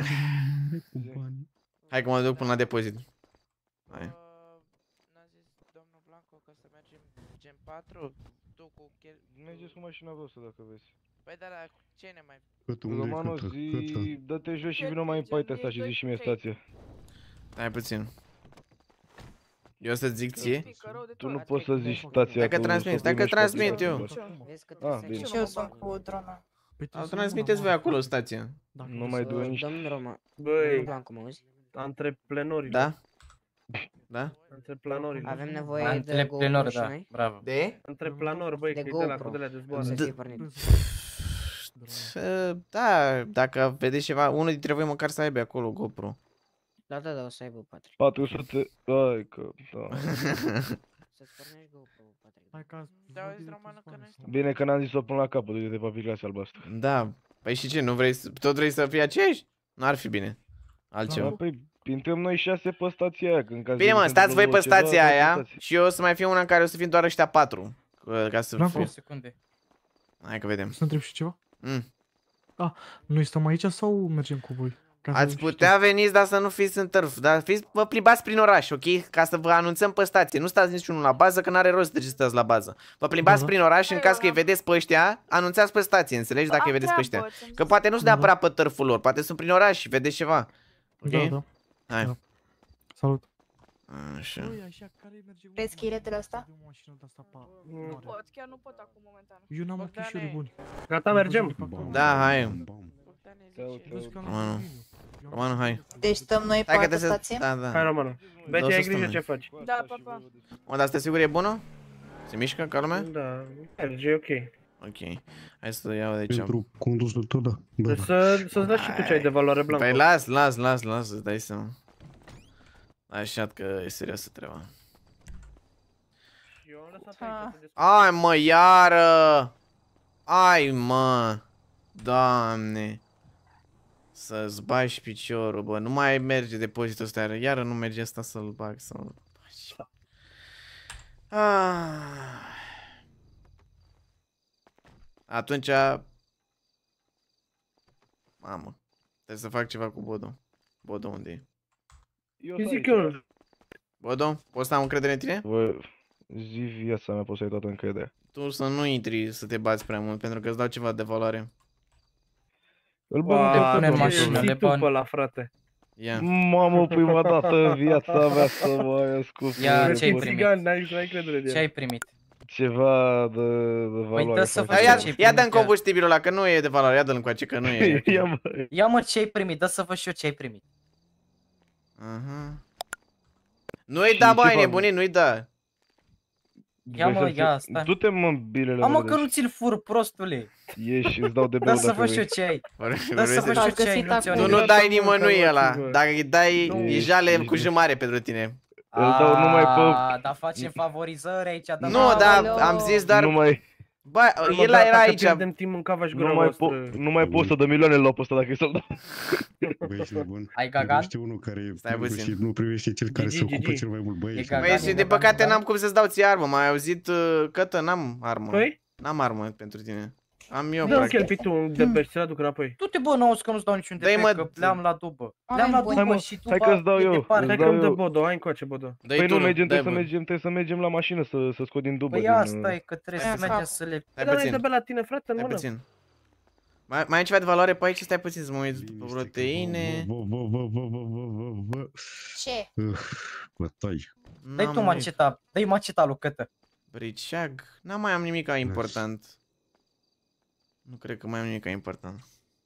Hai că mă duc până la depozit. Hai. N-a zis domnul Blanco că să mergem gen 4? Tu cu mergeți cu mașina voastră dacă vezi. Păi dar ce ne mai... Romano, zi, dă-te jos și vină mai în partea asta și zi și mie stație. Hai puțin. Eu o să-ți zic ție? Tu nu poți să zici stația. Stai că transmit eu. Și eu sunt cu drona. Transmiteți voi acolo stația. Nu mai duă nici... Domnul Roma, băi, Blanco, mă auzi? Antreprenorile. Da? Da? Antreplanorile. Avem nevoie de GoPro și noi? Bravo. De? Antreplanor, băi, că e de la cu de la de zboară. Da, dacă vedeți ceva, unul dintre voi măcar să aibă acolo GoPro. Da, o să aibă, Patrick. 400... Hai că... Da. Să-ți pornești GoPro, Patrick. Hai ca Da, auzi, Romană, că noi stăm... Bine că n-am zis-o până la capăt, uite-te pe clasa albastră. Da, păi și ce, nu vrei să... Tot vrei să fii aceeași? N-ar fi bine. Da, Altceva. păi, intrăm noi 6 pe stația aia, că în caz Bine, de mă, stați voi pe ceva, stația voi pe aia stație. și eu o să mai fie una în care o să fim doar ăștia 4. Ca să Franco. fie... secunde. Hai că vedem. Să întreb și ceva? Mm. Noi stăm aici sau mergem cu voi? Ca să Ați știu. putea veniți, dar să nu fiți în târf. Dar vă plimbați prin oraș, ok? Ca să vă anunțăm pe stație. Nu stați niciunul la bază, că n-are rost de ce stați la bază. Vă plimbați Da, da. prin oraș, în caz că îi vedeți pe ăștia, anunțați pe stație, înțelegi? Dacă îi vedeți pe ăștia. Că poate nu sunt Da, da. neapărat pe târful lor, poate sunt prin oraș și vedeți ceva. Ok? Da, da. Hai. Da. Salut. Așa. Băi, așa, care merge Vreți chiletele ăsta? de o mașină de asta Nu pot, chiar nu pot acum momentan. Eu n-am ochișori buni. Gata, mergem? Da, hai. Vezi că Romanu. n-am Romanu, hai. Deci stăm noi pe Hai că altă trebuie să... stație? Da, da. Hai, Romană. Beti, Da, o să ai stăm grijă noi. ce faci. Da, papa. Mă, dar stai sigur e bună? Se mișcă ca lumea? Da, merge, e ok. Ok. Hai să iau de aici. Pentru condusul tău, da. Da, Deci să-ți dai și tu ce ai de valoare Blanco. Păi las, îți dai seama. Așa că e serioasă treaba. Eu am lăsat aici să Ai mă, iară! Ai mă! Doamne! Să-ți bagi piciorul, bă, nu mai merge depozitul ăsta, iară nu merge asta să-l bag, să-l bagi. Atunci... Mamă, trebuie să fac ceva cu Bodo. Bodo unde e? Eu zic eu. Bodo, poți să am încredere în tine? Bă, zi viața mea, poți să ai toată încrederea. Tu să nu intri să te bați prea mult, pentru că îți dau ceva de valoare. Îl bag Te în pune în capul, mașină, Zi le tu bani. pe la frate. Ia. Mamă, prima dată în viața mea să mă ascult. Ia, de ce-ai bun. primit? Țigan, n-ai credere de Ce ai primit? Ceva de valoare. dă să faci. faci Ia, ce-ai ia dă-mi primit, ia. combustibilul ăla, că nu e de valoare, ia dă-l încoace, că nu e. Ia, mă. Ia mă ce ai primit, dă să văd și eu ce ai primit. Nu-i da, ce băi, fac? nebunit, nu-i da. Ia mă, ia, stai. Du-te mă în bilele Am mă mele, că nu ți-l fur, prostule. ieși, îți dau de Dă beau să dacă văd și eu vrei. ce ai. Vorbește- Dă să văd și eu ce ai, găsit nu ți-o acum. Tu nimic. nu dai mă, nimănui că ăla. mă, Dacă îi dai, Nu. e jale Ești cu jumare pentru tine. Îl dau numai pe... Dar facem favorizări aici, dar Nu, dar Aoleu. am zis doar... Numai, Bă, el era aici. Pierdem timp în cavaș gura voastră. nu mai pot 100 de milioane la pe ăsta dacă e să-l dau. Băi, ești nebun. Ai Gagan? Privește unul care Stai privește puțin. și nu privește cel care Gigi, se ocupă Gigi. cel mai mult. Băi, E ești Gagan. nebun. Păi și din păcate n-am cum să-ți dau ție armă, m-ai auzit, Cătă, n-am armă. Păi? N-am armă pentru tine. Am eu, Dă-mi practic. chelpi tu de pe să-l aduc înapoi. Du-te bă, n-auzi că nu-ți dau niciun Dă-i, defect, mă, că le-am la dubă. Oameni Le-am la buni. dubă Hai, mă, și tu hai că-ți dau e eu. departe. Hai Îți că dau îmi dă eu. Bodo, hai încoace Bodo. Dă-i Păi tu, nu, mergem, dă-i, trebuie să mergem la mașină să scoatem dubă Păi din... asta e, că trebuie Aia să mergem fac. să le... Stai Dar n-ai de puțin, pe la tine, frate, în stai mână. puțin. Mai ai ceva de valoare pe aici? Stai puțin să mă uit pe Liniște, că proteine. vă. Ce? Bătai. Dă-i tu maceta, dă-i maceta lui Cătă. Briceag. N-am mai am nimic important. Nu cred că mai am nimic important.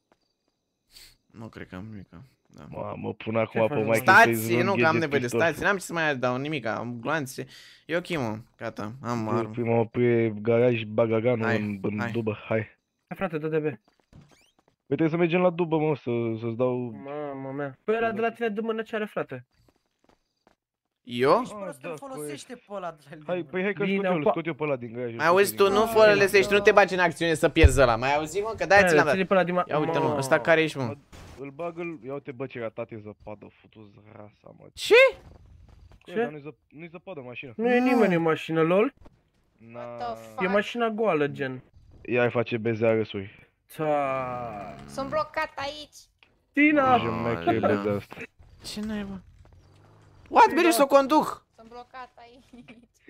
Nu cred că am nimic. Da. Mă pun acum pe mai Stați, nu că am nevoie de stați, n-am ce să mai dau nimic, am gloanțe. E ok, mă, gata, am armă. Prima mă pe garaj, bagaganul Hai, în hai. dubă, hai. Hai frate, dă de be. Păi trebuie să mergem la dubă, mă, să-ți dau... Mamă mea. Păi ăla de la tine dă mână ce are, frate. Eu? Ești prost, îl folosește pe ăla. Hai, păi hai că Bine, scot eu pe ăla din garaj. Mai auzi tu, nu folosești, nu te bagi în acțiune să pierzi ăla, mai auzi, mă, că de-aia ți l-am dat. Ține pe ăla din Ia uite, mă, ăsta care ești, mă? Îl bag, ia uite, bă, ce ratat e zăpadă, futu rasa, mă. Ce? Ce? Ce? Dar nu-i zăpadă în mașină. Nu e nimeni în mașină, lol. fuck? E mașina goală, gen. Ia îi face bezea râsui. Sunt blocat aici. Tina! Nici nu mai chere bezea asta. Ce naiba? What, mergi să o conduc? Sunt blocat aici.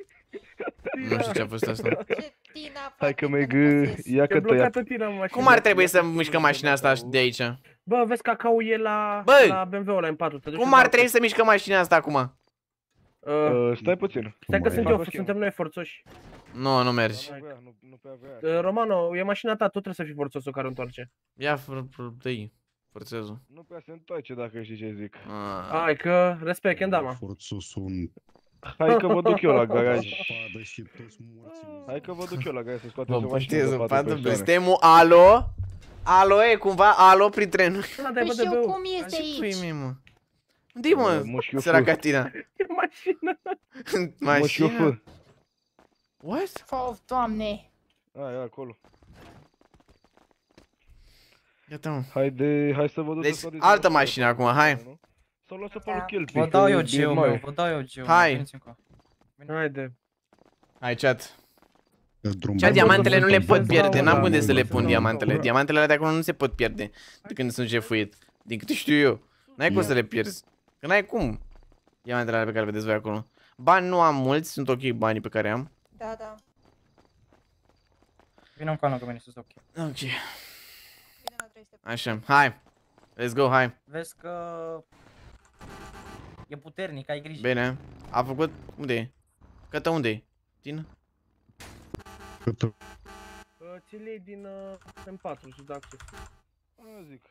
Nu știu ce a fost asta. Ce Tina, Hai că merg, E ia că tăia. blocată Tina în mașină. Cum ar trebui să mișcăm mașina asta de aici? Bă, vezi cacao e la BMW-ul ăla M4. Te duci Cum în ar altul. trebui să mișcăm mașina asta acum? Stai puțin. Stai că Fac o schemă. suntem noi forțoși. Nu mergi. Nu prea vrea. Romano, e mașina ta, tu trebuie să fii forțosul care o întoarce. Ia, dă-i, forțezul. Nu prea se întoarce dacă știi ce zic. Hai că, respect, Kendama. Forțosul. Hai că vă duc eu la garaj. Padă și toți morții. Hai că vă duc eu la garaj să scoatem Vă o mașină puteți de în 4 patru persoane. blestemul, alo? Alo, e cumva, alo printre noi. Păi și eu cum este Așa pui aici? mie, mă. Unde-i, mă, Mușchiu săraca Tina? E mașină. Mașină? What? Of, Doamne. Aia, acolo. Gata, mă. Hai să vă duc. Deci, altă mașină acum, hai. Sau lasă pe lui Chelpi. Vă dau eu geu, meu, vă dau eu geu. Hai. Haide. Hai, chat. Drum. Chat, diamantele nu le pot pierde, n-am unde să le pun diamantele. Diamantele alea de acolo nu se pot pierde de când sunt jefuit. Din câte știu eu. N-ai cum să le pierzi. Că n-ai cum. Diamantele alea pe care le vedeți voi acolo. Bani nu am mulți, sunt ok banii pe care am. Da, da. Vino încoană cu mine, sus, ok. Ok. Așa, hai. Let's go, hai. Vezi că e puternic, ai grijă. Bine. A făcut... Unde e? Cătă unde e? Tina? Cătă. Ți-l iei din M4 și de acces. Aia zic.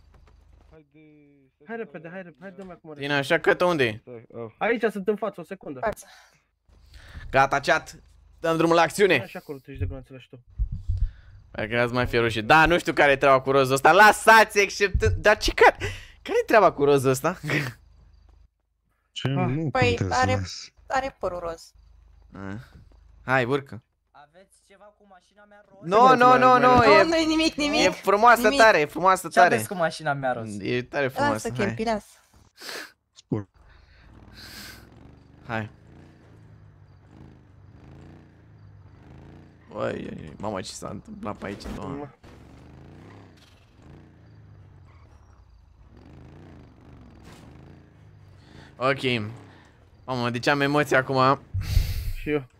Hai repede, hai dă-mi acum. Tina, așa cătă unde e? Aici sunt în față, o secundă. Gata, chat. Dăm drumul la acțiune. Așa acolo, treci de gloanțele și tu. Parcă ați mai fi rușit. Da, nu știu care e treaba cu rozul ăsta. Lăsați exceptând... Dar ce care... Care-i treaba cu rozul ăsta? Ce? Nu Păi, contează. are părul roz. Hai, urcă. Aveți ceva cu mașina mea roz? Nu-i nimic, nimic. E frumoasă nimic. tare, e frumoasă Ce tare. aveți cu mașina mea roz? E tare frumoasă. Lasă, Chelpi, lasă. Hai. Oi, mama, ce s-a întâmplat pe aici, doamne. Ok. Mamă, deci am emoții acum. Și eu.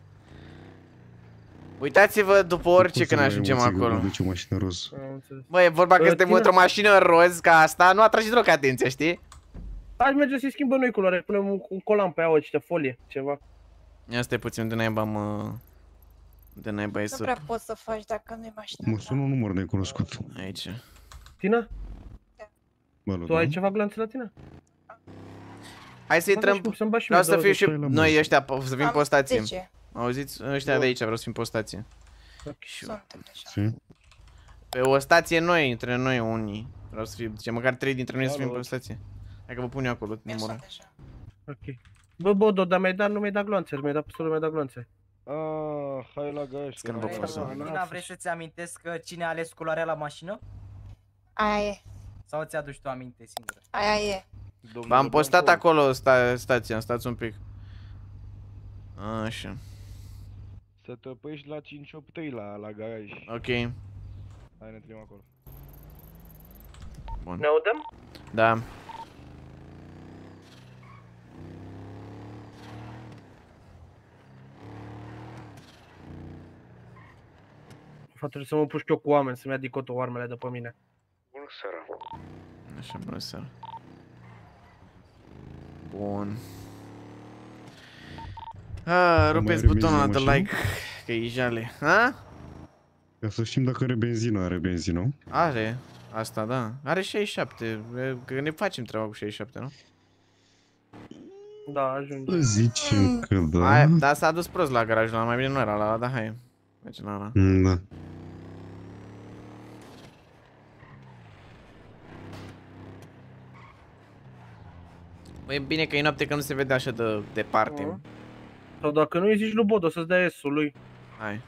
Uitați-vă după orice când ajungem acolo. Duce o mașină roz. Bă, e vorba că suntem într-o mașină roz ca asta, nu atrage deloc atenția, știi? Hai, mergem să-i schimbăm noi culoare, punem un colan pe aia, niște folie, ceva. Ia stai puțin, de naiba, mă... De naiba e Nu să... prea poți să faci dacă nu-i mașina. Mă sună un număr necunoscut. Aici. Tina? Bă, Tu ai ceva glanțe la tine? Hai să intrăm, vreau să fiu și noi ăștia, să fim pe o stație. 10. Auziți? Ăștia de aici, vreau să fim pe o stație. Suntem deja. Pe o stație noi, între noi unii. Vreau să fie, zice, măcar 3 dintre noi să fim pe o stație. Hai că vă pun eu acolo numărul. Ok. Bă, Bodo, dar nu mi-ai dat gloanțe, mi-ai dat pistolul, mi-ai dat gloanțe. Hai la gaș. Tina, vrei să-ți amintesc cine a ales culoarea la mașină? Aia e. Sau ți-aduci tu aminte singură? Aia e. V-am postat acolo stația, stați un pic. Așa. Să te păiești la 583 la garaj. Ok. Hai, ne trimim acolo. Bun. Ne audem? Da. Trebuie să mă pușc eu cu oameni, să-mi ia dicotul armele de pe mine. Bună seara. Așa, bună seara. Bun. Rupeți butonul ăla de like, că e jale. Ha? Ca să știm dacă are benzină, are benzină. Are. Asta, da. Are 67. Că ne facem treaba cu 67, nu? Da, ajunge. Zicem că da. Hai, dar s-a dus prost la garajul ăla, mai bine nu era la ăla, dar hai. Mergem la ăla. Da. Băi, e bine că e noapte, că nu se vede așa de departe. Sau dacă nu îi zici lui Bodo să-ți dea S-ul lui. Hai.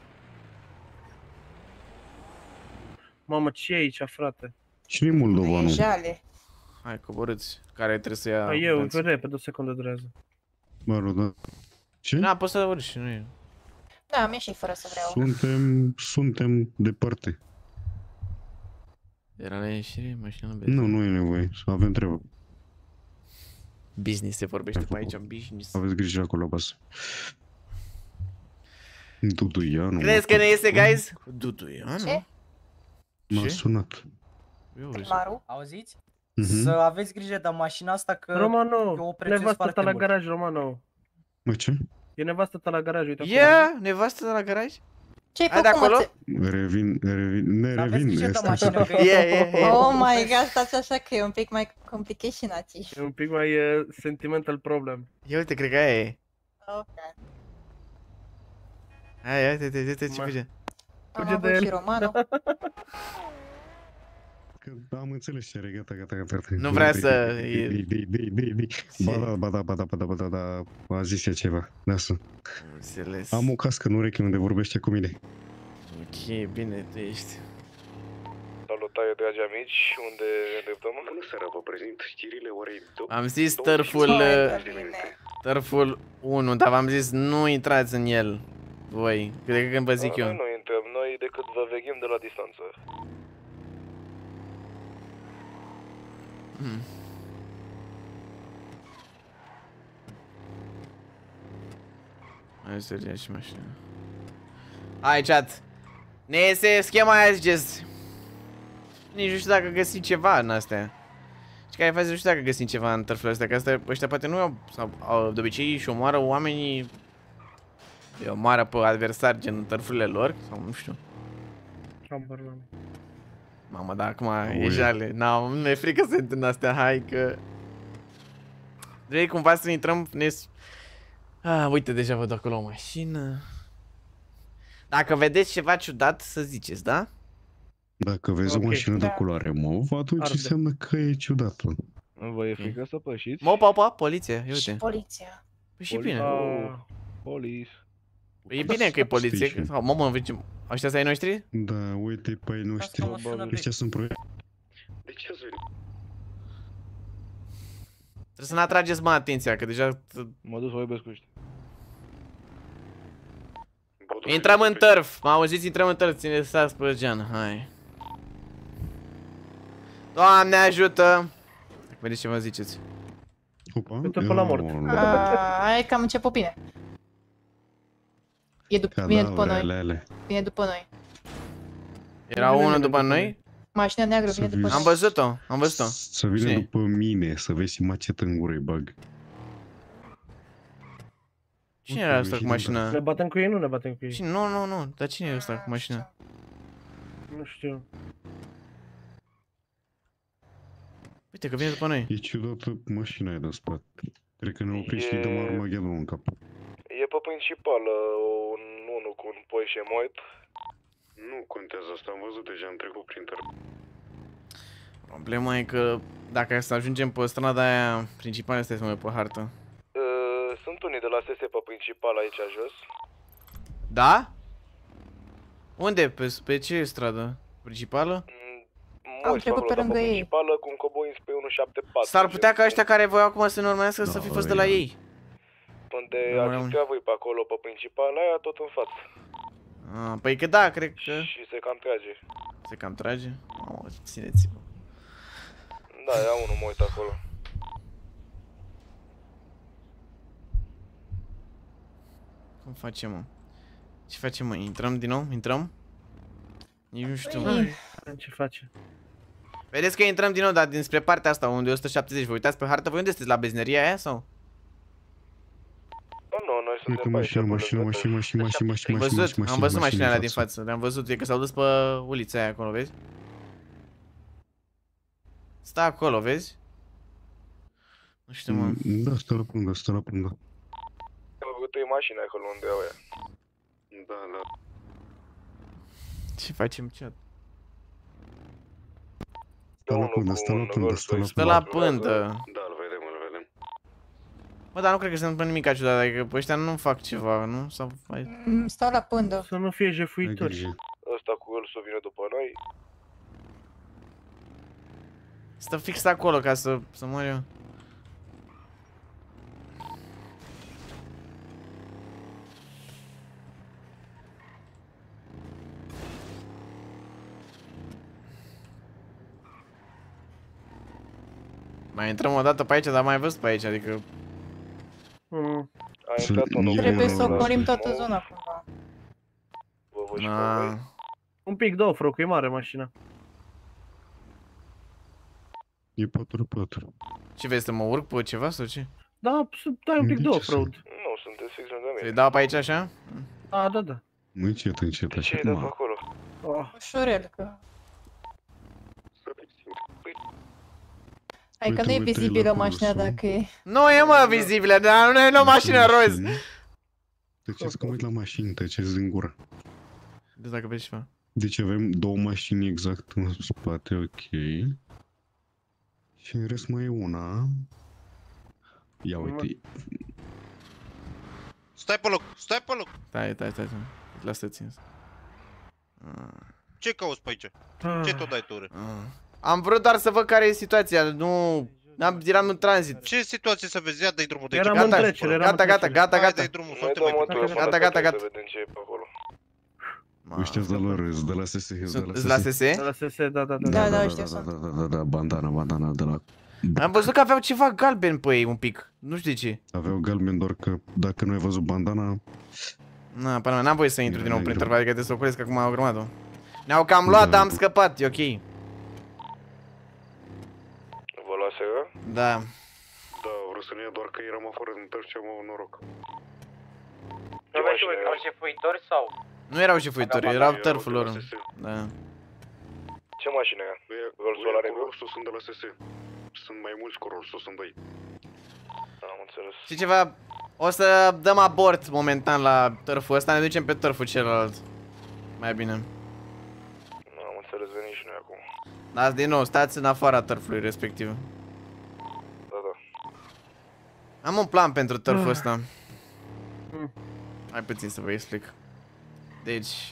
Mamă, ce e aici, frate? Cine-i moldovanul? Jale. Hai, coborâți. Care trebuie să ia... Hai, eu, repede, o secundă durează. Mă rog, da. Ce? Da, poți să urci, nu e. Da, mi-e și fără să vreau. Suntem departe. Era la ieșire, mașina la Nu, nu e nevoie, să avem treabă. Business se vorbește pe aici, business. Aveți grijă acolo, basă. Duduianu. Crezi că ne iese, guys? Duduianu? Ce? M-a sunat. Primarul? Auziți? Să aveți grijă de mașina asta că Romano, nevastă ta la garaj, Romano. Mă, ce? E nevastă ta la garaj, uite acolo. Yeah, nevastă ta la garaj? Ce-ai făcut, de acolo? Revin. Oh my god, stați așa că e un pic mai complicated. E un pic mai sentimental problem. Ia uite, cred că aia e. Ok. Hai, uite ce fuge. Fuge de el. Și Romano. că am înțeles ce are, gata. Nu vrea să... Ba da, a zis ea ceva, lasă. Înțeles. Am o cască în ureche unde vorbește cu mine. Ok, bine, tu ești. Salutare, dragi amici, unde ne îndreptăm? Bună seara, vă prezint știrile orei Am zis tărful 1, dar v-am zis nu intrați în el. Voi, cred că vă zic eu. Noi nu intrăm, noi decât vă veghem de la distanță. Hai să ia și mașina. Hai, chat. Ne iese schema aia, ziceți. Nici nu știu dacă găsim ceva în astea. Și care faci, nu știu dacă găsim ceva în tărfurile astea, că astea, ăștia poate nu au, sau de obicei și omoară oamenii. Îi omoară pe adversari, gen în tărfurile lor, sau nu știu. Mamă, dar acum e jale. Nu mi-e frică să întâmplă astea, hai că... Vrei cumva să intrăm, uite, deja văd acolo o mașină. Dacă vedeți ceva ciudat, să ziceți, da? Dacă vezi o mașină de culoare mov, atunci înseamnă că e ciudată. Vă e frică să pășiți? Opa, poliție, uite. Și poliția. Păi și bine. Police. E bine că e poliție. Mamă, ăștia ai noștri? Da, uite pe ai noștri. Ăștia sunt proiecte. De ce ați venit? Trebuie să ne atrageți, mă, atenția, că deja... Mă duc să vorbesc cu ăștia. Intrăm în tărf, mă auziți? Intrăm în tărf, ține stați pe gean, hai. Doamne ajută! Vedeți ce vă ziceți. Opa, până la mort. Hai că am început bine. Vine după noi. Vine după noi. Era unul după noi? Mașina neagră vine după noi. Am văzut-o, am văzut-o. Să vină după mine, să vezi macetă în gură, bag. Cine era ăsta cu mașina? Ne batem cu ei, nu ne batem cu ei. Nu, dar cine e ăsta cu mașina? Nu știu. Uite că vine după noi. E ciudată mașina aia de spate. Cred că ne oprim și dăm Armageddon în cap. E pe principală, unul cu un Porsche Moit. Nu contează asta, am văzut deja, am trecut prin tără. Problema e că dacă să ajungem pe strada aia principală, stai să mă uit pe hartă. Sunt unii de la SS pe principal aici jos. Da? Unde? Pe ce stradă? Principală? Am trecut pe lângă ei. Principală cu un coboi spre 174. S-ar putea ca ăștia care voiau acum să ne urmărească să fi fost de la ei. Unde ați intrat voi pe acolo, pe principala aia, tot în față. Păi că da, cred că... Și se cam trage. Se cam trage? Țineți-vă. Da, ia unul, mă uit acolo. Cum facem, mă? Ce facem, mă? Intrăm din nou? Intrăm? Nici nu știu. Ce face? Vedeți că intrăm din nou, dar dinspre partea asta, unde e 170. Vă uitați pe hartă? Voi unde sunteți? La benzineria aia sau? Nu, noi suntem mașină. Am văzut mașina alea din față. Le-am văzut, e că s-au dus pe ulița aia acolo, vezi? Stă acolo, vezi? Nu știu, mă. Da, stă la pândă. Au avut 3 mașini acolo unde au ea. Da. Ce facem, chat? Stă la pândă. Da, îl vedem. Bă, dar nu cred că se întâmplă nimic ciudat, adică ăștia nu fac ceva, nu? Sau... Stau la pândă. Să nu fie jefuitori. Ăsta cu el să vină după noi. Stă fix acolo ca să mor eu. Mai intrăm o dată pe aici, dar mai văzut pe aici, adică... Trebuie să ocolim toată zona cumva. Un pic de off-road, că e mare mașina. E 4x4. Ce vezi, să mă urc pe ceva sau ce? Da, dai un pic de off-road. Nu, sunteți fix lângă mine. Să-i dau pe aici așa? Da. Încet, așa cum am. Ușurel, că... Hai că nu e vizibilă mașina dacă e... Nu e, mă, vizibilă, dar nu e o mașină roz. Tăceți că mă uit la mașini, tăceți din gură. Deci dacă vezi ceva. Deci avem două mașini exact în spate, ok. Și în rest mai e una. Ia uite. Stai pe loc, stai pe loc! Stai. Lasă-ți țin. Ce cauți pe aici? Ce tot dai tu ură? Am vrut doar să văd care e situația, nu... Eram în tranzit. Ce situație să vezi? Ia dai drumul de aici. Eram în trecere, Gata. Hai, dai drumul, foarte mai departe. Gata. Vedem ce e pe acolo. Ăștia de la râs, de la SS, de la SS? De la SS, da. Da, bandana de la... Am văzut că aveau ceva galben pe ei un pic, nu știu de ce. Aveau galben, doar că dacă nu ai văzut bandana... Na, până n-am voie să intru din nou prin interval, adică trebuie să ocolesc acum o grămadă. Ne-au cam luat, dar am scăpat, e ok. Vă luase ăla? Da. Da, vreau să ne ia doar că eram afară din tăr și am avut noroc. Nu vezi că au șefuitori sau? Nu erau șefuitori, erau tărful lor. Da. Ce mașină e? Rolls-Royce la negru? Sunt de la SS. Sunt mai mulți cu Rolls-Royce, sunt doi. Am înțeles. Și ceva, o să dăm abort momentan la tărful ăsta, ne ducem pe tărful celălalt. Mai bine. Nu am înțeles, venim și noi acum. Dați din nou, stați în afara tărfului respectiv. Da. Am un plan pentru tărful ăsta. Hai puțin să vă explic. Deci...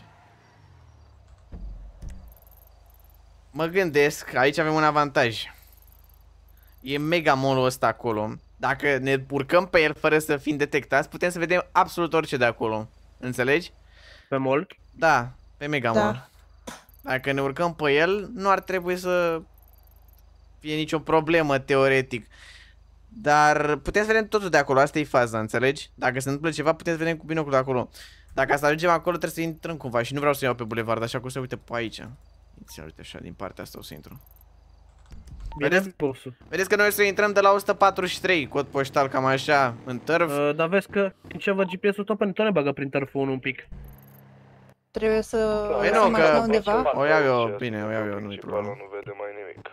Mă gândesc, aici avem un avantaj. E mega mall-ul ăsta acolo. Dacă ne urcăm pe el fără să fim detectați, putem să vedem absolut orice de acolo. Înțelegi? Pe mall? Da, pe mega mall. Dacă ne urcăm pe el, nu ar trebui să fie nicio problemă teoretic. Dar putem să vedem totul de acolo, asta e faza, înțelegi? Dacă se întâmplă ceva, putem să vedem cu binocul de acolo. Dacă să ajungem acolo, trebuie să intrăm cumva și nu vreau să iau pe bulevard, așa cum se uite pe aici. Uite așa, din partea asta o să intru. Vedeți că noi o să intrăm de la 143, cod poștal, cam așa, în tărf. Dar vezi că ce văd GPS-ul tot ne bagă prin tărful 1 un pic. Trebuie să nu, că undeva. o iau eu, bine, o iau eu, nu-i problemă. Nu vede mai nimic.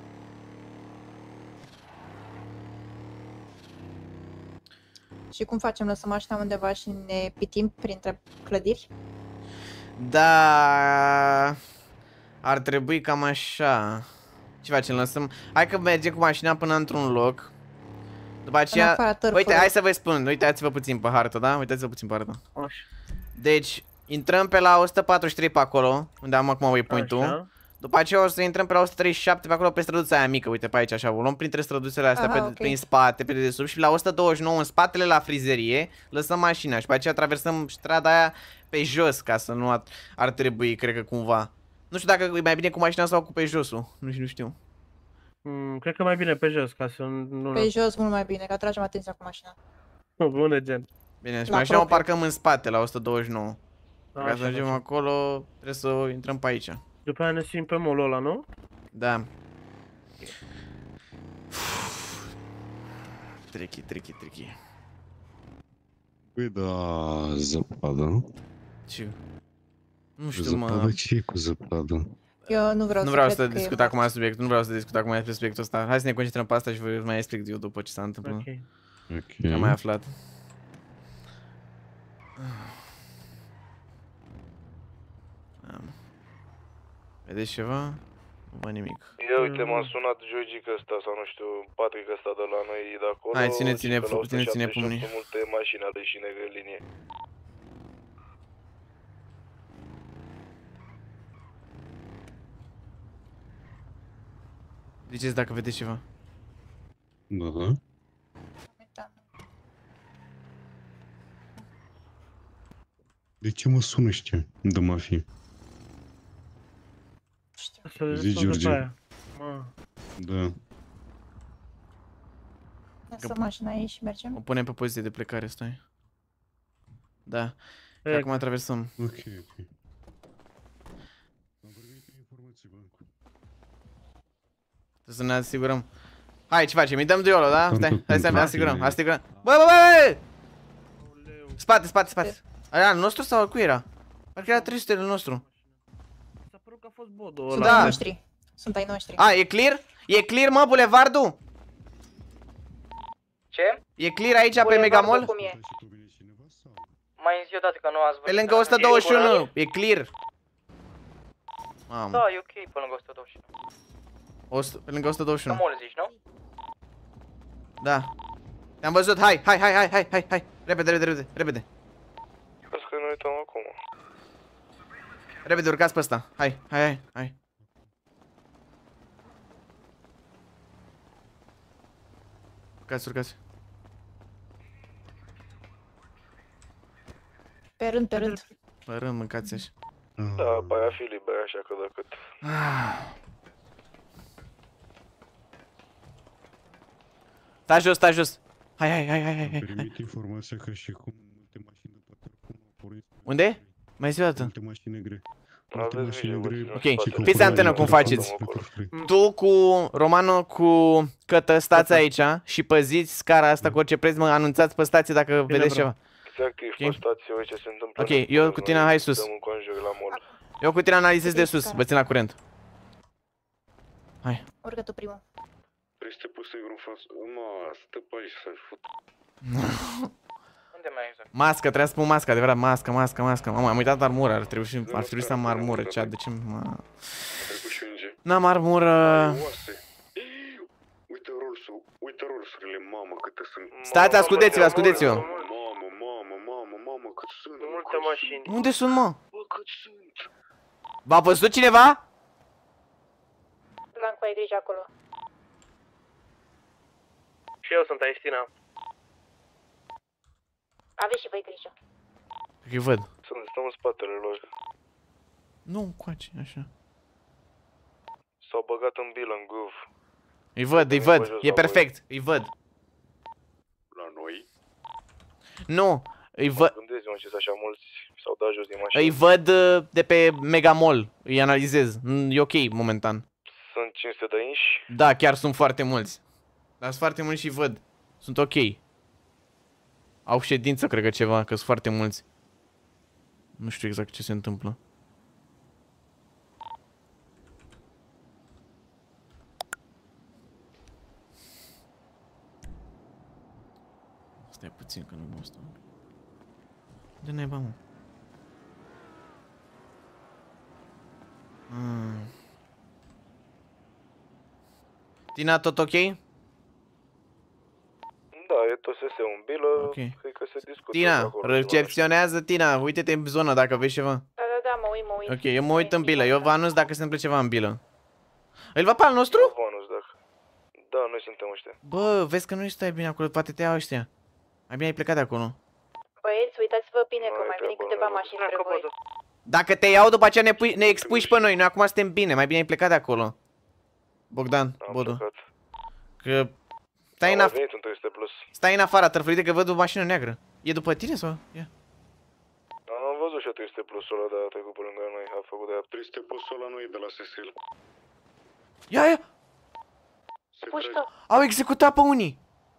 Și cum facem? Lăsăm mașina undeva și ne pitim printre clădiri? Da, ar trebui cam așa. Ce facem? Lăsăm... Hai că mergem cu mașina până într-un loc. După aceea... Uite, hai să vă spun, uitați-vă puțin pe hartă, da? Uitați-vă puțin pe hartă. Deci, intrăm pe la 143 pe acolo, unde am acum waypoint-ul. După aceea o să intrăm pe la 137 pe acolo, pe străduța aia mică, uite pe aici așa, o luăm printre străduțele astea, prin spate, pe dedesubt și la 129 în spatele la frizerie, lăsăm mașina și pe aceea traversăm strada aia pe jos, ca să nu ar trebui, cred că cumva. Nu știu dacă e mai bine cu mașina sau cu pe josul, nu știu. Cred că mai bine pe jos, ca să nu... Pe jos mult mai bine, că atragem atenția cu mașina. Bună, gen. Bine, și mașina o parcăm în spate, la 129. Ca să ajungem acolo, trebuie să intrăm pe aici. După aia ne simt pe mall-ul ăla, nu? Da. Tricky. Păi da, zăpadă. Ce? Nu știu, zăpadă, ce e cu zăpadă? Eu nu vreau să discut acum subiectul, nu vreau să discut acum despre subiectul ăsta. Hai să ne concentrăm pe asta și vă mai explic eu după ce s-a întâmplat. Ok. Am mai aflat. Vedeți ceva? Nu văd nimic. Ia uite, m-a sunat Jogica ăsta sau nu știu, Patrick ăsta de la noi de acolo. Hai, ține pumnii. Multe mașini ale și negre în linie. Ziceți dacă vedeți ceva. Da. De ce mă sună ăștia de mafie? Zi, George. Da. Lăsăm mașina aici și mergem. O punem pe poziție de plecare, stai. Da. Și acum traversăm. Ok. Trebuie să ne asigurăm. Hai, ce facem? Îi dăm duelul, da? Stai, hai să ne asigurăm. Bă! Spate! Aia, al nostru sau al cui era? Parcă era 300 al nostru. S-a părut că a fost bodul ăla. Sunt ai noștri. Sunt ai noștri. A, e clear? E clear, mă, bulevardul? Ce? E clear aici pe Megamall? Cum e? Mai zi odată că nu ați văzut. Pe lângă 121, e clear. Mamă. Da, e ok, pe lângă 121. Pe lângă 121. Mol zici, nu? Da. Te-am văzut, hai. Repede. Crezi că ne uităm acum. Repede, urcați pe ăsta. Hai. Urcați. Pe rând. Pe rând, mâncați așa. Da, pe aia fi liber așa că decât. Stai jos. Hai. Permit informația că și cum multe mașini după cum au pornit. Unde? Mai zi o dată. Multe mașini negre. Ok, fiți antenă cum faceți. Tu cu Romano, cu Cătă, stați aici și păziți scara asta cu orice preț, mă anunțați pe stație dacă vedeți ceva. Activ pe stație, uite ce se întâmplă. Ok, eu cu tine, hai sus. Eu cu tine analizez de sus, vă țin la curent. Hai. Urcă tu primul. Vrei să te pui singur în față? Stă pe aici să-și fut. Unde mai exact? Mască, trebuia să spun mască, adevărat, mască. Mamă, am uitat armură, ar trebui să am armură, cea, de ce n-am armură. Uite rolsurile, mamă, câte sunt. Stați, ascultați-vă. Mamă, cât sunt. Multe mașini. Unde sunt, mă? Bă, cât sunt. V-a văzut cineva? Blanco, ai grijă acolo. Și eu sunt Aistina. Aveți și voi grijă. Îi văd. Stăm în spatele lor. Nu, încoace, așa. S-au băgat în bilă, în guv. Îi văd, e perfect, îi văd. La noi? Nu, îi văd. Gândeți-mă ce sunt așa mulți, s-au dat jos din mașină. Îi văd de pe Megamall, îi analizez, e ok momentan. Sunt 500 de inși? Da, chiar sunt foarte mulți. Dar sunt foarte mulți și văd, sunt ok. Au ședință, cred că ceva, că sunt foarte mulți. Nu știu exact ce se întâmplă. Stai puțin că nu mă stau. De neba, mă. Tina, tot ok? Da, e tot SS un bilă, Ok. cred că se discută. Tina, recepționează Tina, uite-te în zonă dacă vezi ceva. Da, mă uit. Ok, eu mă uit în bilă, eu vă anunț dacă se întâmplă ceva în bilă. Îl va pe al nostru? Vă anunț, da, noi suntem ăștia. Bă, vezi că nu stai bine acolo, poate te iau ăștia. Mai bine ai plecat de acolo. Băieți, uitați-vă bine că mai vin câteva mașini spre voi. Dacă te iau, după aceea ne expui și pe noi acum suntem bine, mai bine ai plecat de acolo. Bogdan, Bodu. Că stai în afara, tărfălite, că văd o mașină neagră. E după tine sau? Ia. Am văzut și eu 300 plusul ăla, dar a trecut pe lângă noi, a făcut de aia. 300 plusul ăla nu e de la SSL. Ia! Au executat pe unii!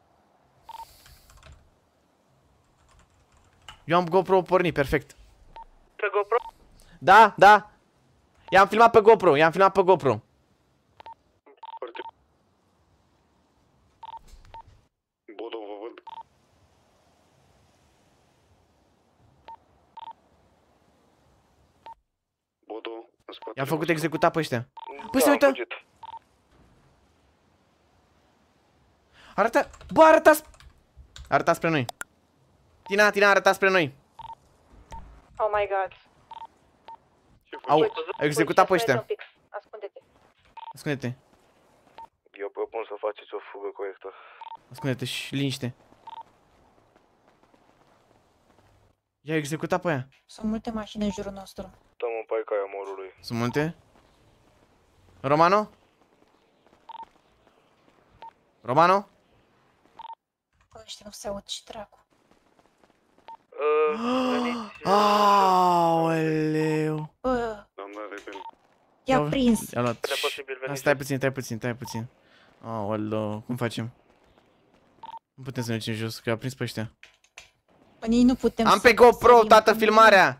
Eu am GoPro pornit, perfect. Pe GoPro? Da. I-am filmat pe GoPro, Bodo, vă văd. Bodo, în spate. I-am făcut executa pe ăștia. Păi se uită! Arăta spre noi. Tina, arăta spre noi. Oh my god. Au executat pe ăștia. Ascunde-te. Eu propun să faceți o fugă corectă. Ascunde-te și liniște. I-a executat pe aia. Sunt multe mașini în jurul nostru. Stăm în parcarea morului. Sunt multe? Romano? Ăștia nu se aud și dracu. Aoleu. Bă. I-a prins. I-a luat. Stai puțin. Aoleu, cum facem? Nu putem să ne ducem jos, că a prins pe ăștia. Ei nu putem. Am pe GoPro, tată, filmarea.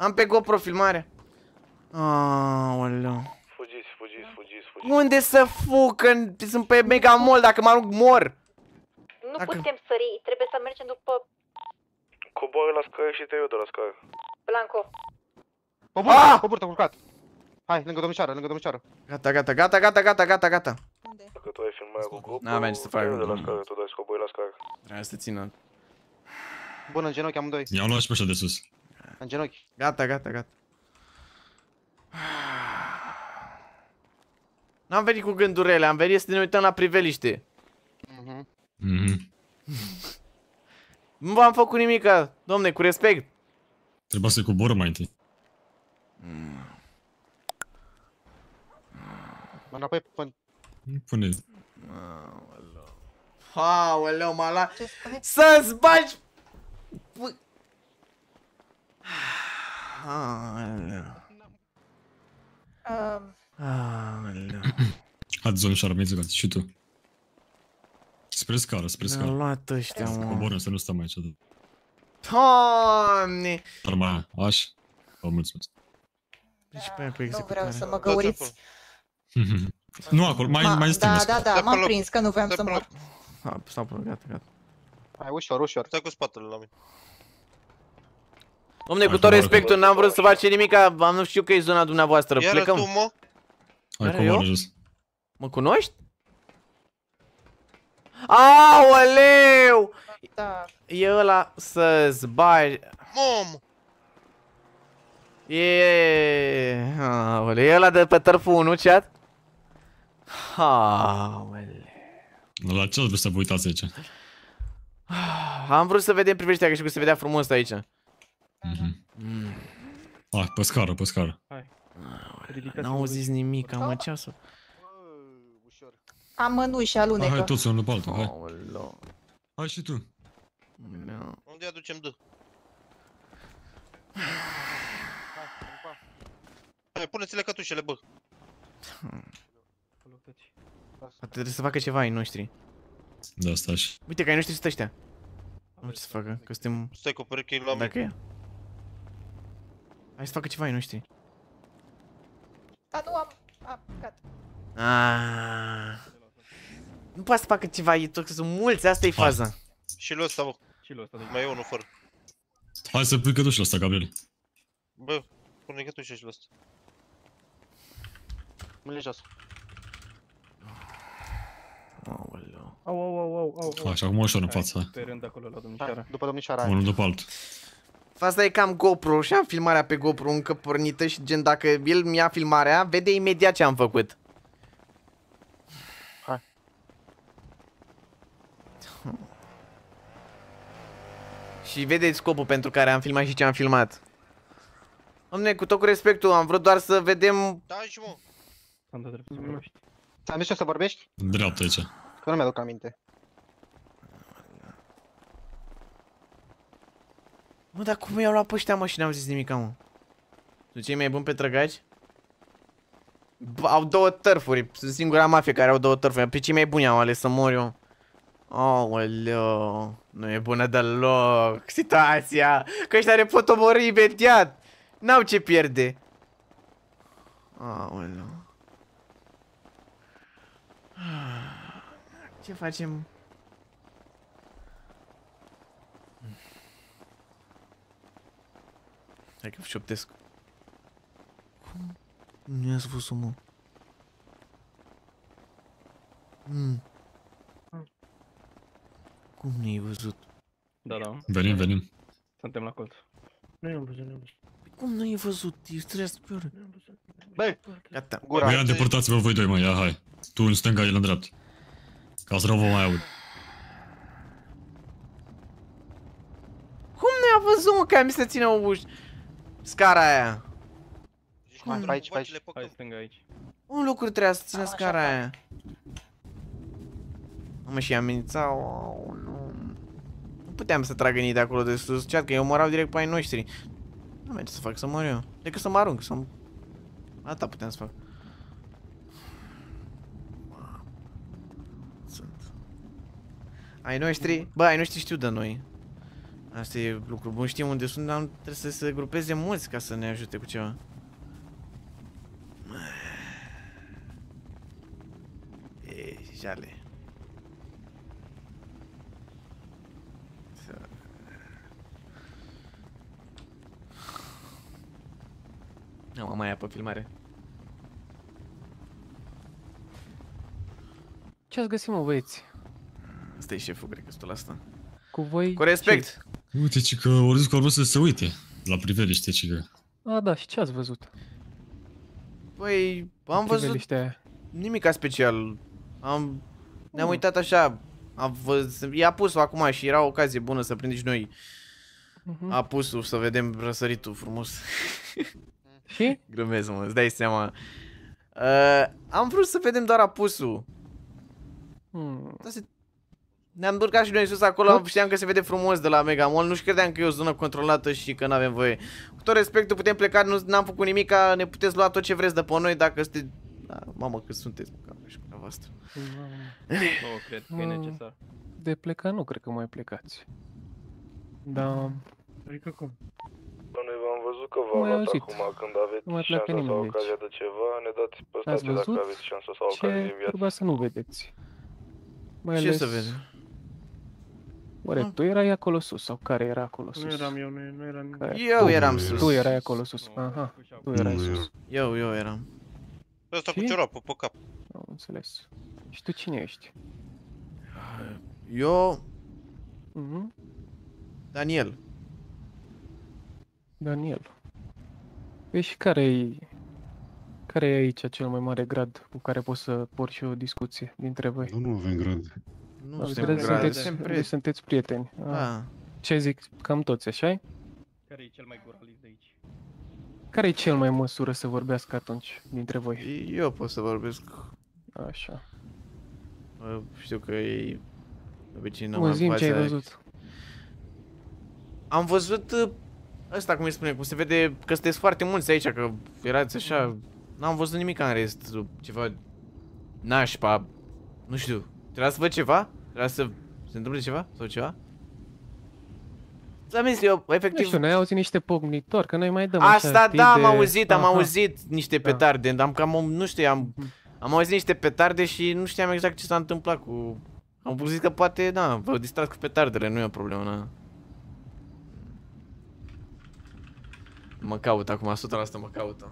Aoleu. Fugiți. Unde să fug? Că sunt pe Megamall, dacă mă arunc mor. Nu putem sări, trebuie să mergem după... Coboară la scară și te iau de la scară. Blanco. Coboră, urcat. Hai, lângă domnișoară. Gata. Dacă tu ai filmat cu GoPro, N-avea ce să facă. de la scară, tu dai scoboi la scară. Trebuie să țină. Bun, în genunchi amândoi. I-am luat și pe ăștia de sus. În genunchi. Gata. N-am venit cu gânduri rele, am venit să ne uităm la priveliște. Nu v-am făcut nimica, domne, cu respect. Trebuia să coboră mai întâi. Înapoi până... Pune. Aoleu, mala. Să-ți bagi! Aoleu. Haide, domnișoară, mergi și tu. Spre scară. Ne-au luat ăștia, mă. Coborăm să nu stăm aici. Doamne! Dar mai așa. Vă mulțumesc. Nu vreau să mă găuriți. Nu acolo, mai strâns. Da, m-am prins că nu vreau să mor. Stau pe gata. Hai, ușor. Stai cu spatele la mine. Dom'le, cu tot respectul, n-am vrut să faci nimica, nu știu că e zona dumneavoastră, plecăm. Iară tu, mă? Hai, coboră jos. Mă cunoști? Aoleu! Da. E ăla să-ți bagi... Mom! Aoleu, e ăla de pe tărful 1, chat? Aoleu. La ce vreți să vă uitați aici? Am vrut să vedem priveștea, că știu că se vedea frumos aici. Hai, pe scară. Hai. N-au zis nimic, mă, ce să... Am mănuși, alunecă. Hai toți unul după altul, hai. Aoleu. Hai și tu. Unde aducem D? Hai, puneți-le cătușele, bă. Trebuie să facă ceva ai noștri. Da, stai și. Uite că ai noștri sunt ăștia. Nu ce să facă, că suntem... Stai cu perechei la mine. Dacă e. Hai să facă ceva ai noștri. Dar nu am... gata. Nu poate să facă ceva, e tot că sunt mulți, asta e faza. Și lui ăsta, bă. Mai e unul fără. Hai să pui cătușul ăsta, Gabriel. Bă, pune cătușe și lui ăsta. Mă jos. Aoleu. Au. Așa, acum ușor în față, hai. Pe rând acolo la domnișoara. După domnișoara. Unul după altul. Asta e cam GoPro și am filmarea pe GoPro încă pornită și gen dacă el mi-ia filmarea, vede imediat ce am făcut. Hai. Și vedeți scopul pentru care am filmat și ce am filmat. Dom'le, cu tot cu respectul, am vrut doar să vedem... Da, și mă. Am dat drept să vorbești. Ți-am zis să vorbești? Dreapta aici. Că nu mi-aduc aminte. Mă, dar cum i-au luat pe ăștia, mă, și n-au zis nimica, mă? Tu cei mai buni pe trăgaci? Au două tărfuri, sunt singura mafie care au două tărfuri. Pe cei mai buni au ales să mor eu. Aoleu, nu e bună deloc situația, că ăștia ne pot omorî imediat. N-au ce pierde. Aoleu. Ce facem? Hai că șoptesc. Cum? Nu i-ați văzut, mă. Cum nu i-ai văzut? Da. Venim. Suntem la colț. Nu i-am văzut. Cum nu i-ai văzut? E stres pe oră. Băi, gata. Băi, depărtați-vă voi doi, mă, ia, hai. Tu în stânga, el în dreapta. Ca să nu vă mai aud. Cum nu i-a văzut, mă, că am zis să țină o ușă? Scara aia. Aici. Hai stânga aici. Un lucru trebuia să țină scara aia. Mă, și amenințau, nu. Nu puteam să trag în de acolo de sus, chat, că eu morau direct pe ai noștri. Nu mai ce să fac, să mor eu. Decât să mă arunc, să-mi... Asta puteam să fac. Sunt. Ai noștri? Bă, ai noștri știu de noi. Asta e lucru bun, știm unde sunt, dar trebuie să se grupeze mulți ca să ne ajute cu ceva. E, jale. Nu mă mai ia pe filmare. Ce ați găsit, mă, băieți? Ăsta e șeful, cred că stă la asta. Cu voi... Cu respect. Uite, ci că ori zis că au vrut să se uite la priveliște, ci că... A, da, și ce ați văzut? Păi, am văzut Priveliștea aia. nimica special. Ne-am uitat așa, i-a pus-o acum și era o ocazie bună să prindem și noi apusul, să vedem răsăritul frumos. Și? Glumesc, mă, îți dai seama. Am vrut să vedem doar apusul. Ne-am urcat și noi sus acolo, știam că se vede frumos de la Mega Mall, nu și credeam că e o zonă controlată și că n-avem voie. Cu tot respectul putem pleca, n-am făcut nimica, ne puteți lua tot ce vreți de pe noi dacă sunteți... Da, mamă, cât sunteți, mă, și cu voastră. Nu cred că e necesar. De plecat nu cred că mai plecați. Da. Adică cum? Doamne, v-am văzut că v-am luat acum când aveți șansa sau ocazia de ceva, ne dați pe stație dacă aveți șansa sau ocazia de viață. Trebuia să nu vedeți. Mai Ce ales... să vedem? Oare tu erai acolo sus sau care era acolo sus? Nu eram eu, nu era nimeni. Eu eram sus. Tu erai acolo sus, aha, tu erai sus. Eu eram. Ăsta cu ciorapă pe cap. Am înțeles. Și tu cine ești? Eu... Daniel. Daniel. Păi și care e aici cel mai mare grad cu care poți să porți și o discuție dintre voi? Nu avem grad. Nu suntem grad. Sunteți prieteni. Da. Ce zic, cam toți, așa-i? Care e cel mai guralist de aici? Care e cel mai în măsură să vorbească atunci dintre voi? Eu pot să vorbesc. Așa. Știu că ei... De obicei n-am Mă zi-mi ce ai văzut. Am văzut... Ăsta, cum îi spune, cum se vede că sunteți foarte mulți aici, că erați așa... N-am văzut nimic în rest, ceva... Nașpa... Nu știu. Trebuia să văd ceva? Trebuia să se întâmple ceva? Sau ceva? Ți-am zis, eu, efectiv... Nu știu, n-ai auzit niște pocnitori, că noi mai dăm asta, așa da, de... am auzit niște petarde, nu știu, am auzit niște petarde și nu știam exact ce s-a întâmplat cu... Am zis că poate, da, vă distrați cu petardele, nu e o problemă, na. Mă caut acum, 100% mă caută.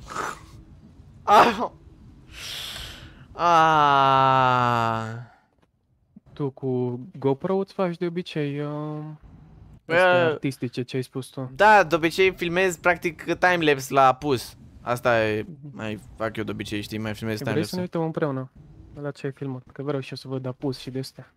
Tu cu GoPro îți faci de obicei astea artistice, ce ai spus tu? Da, de obicei filmez practic timelapse la apus. Asta e, mai fac eu de obicei, știi, mai filmez timelapse. Vrei să ne uităm împreună la ce ai filmat? Că vreau și eu să văd apus și de astea.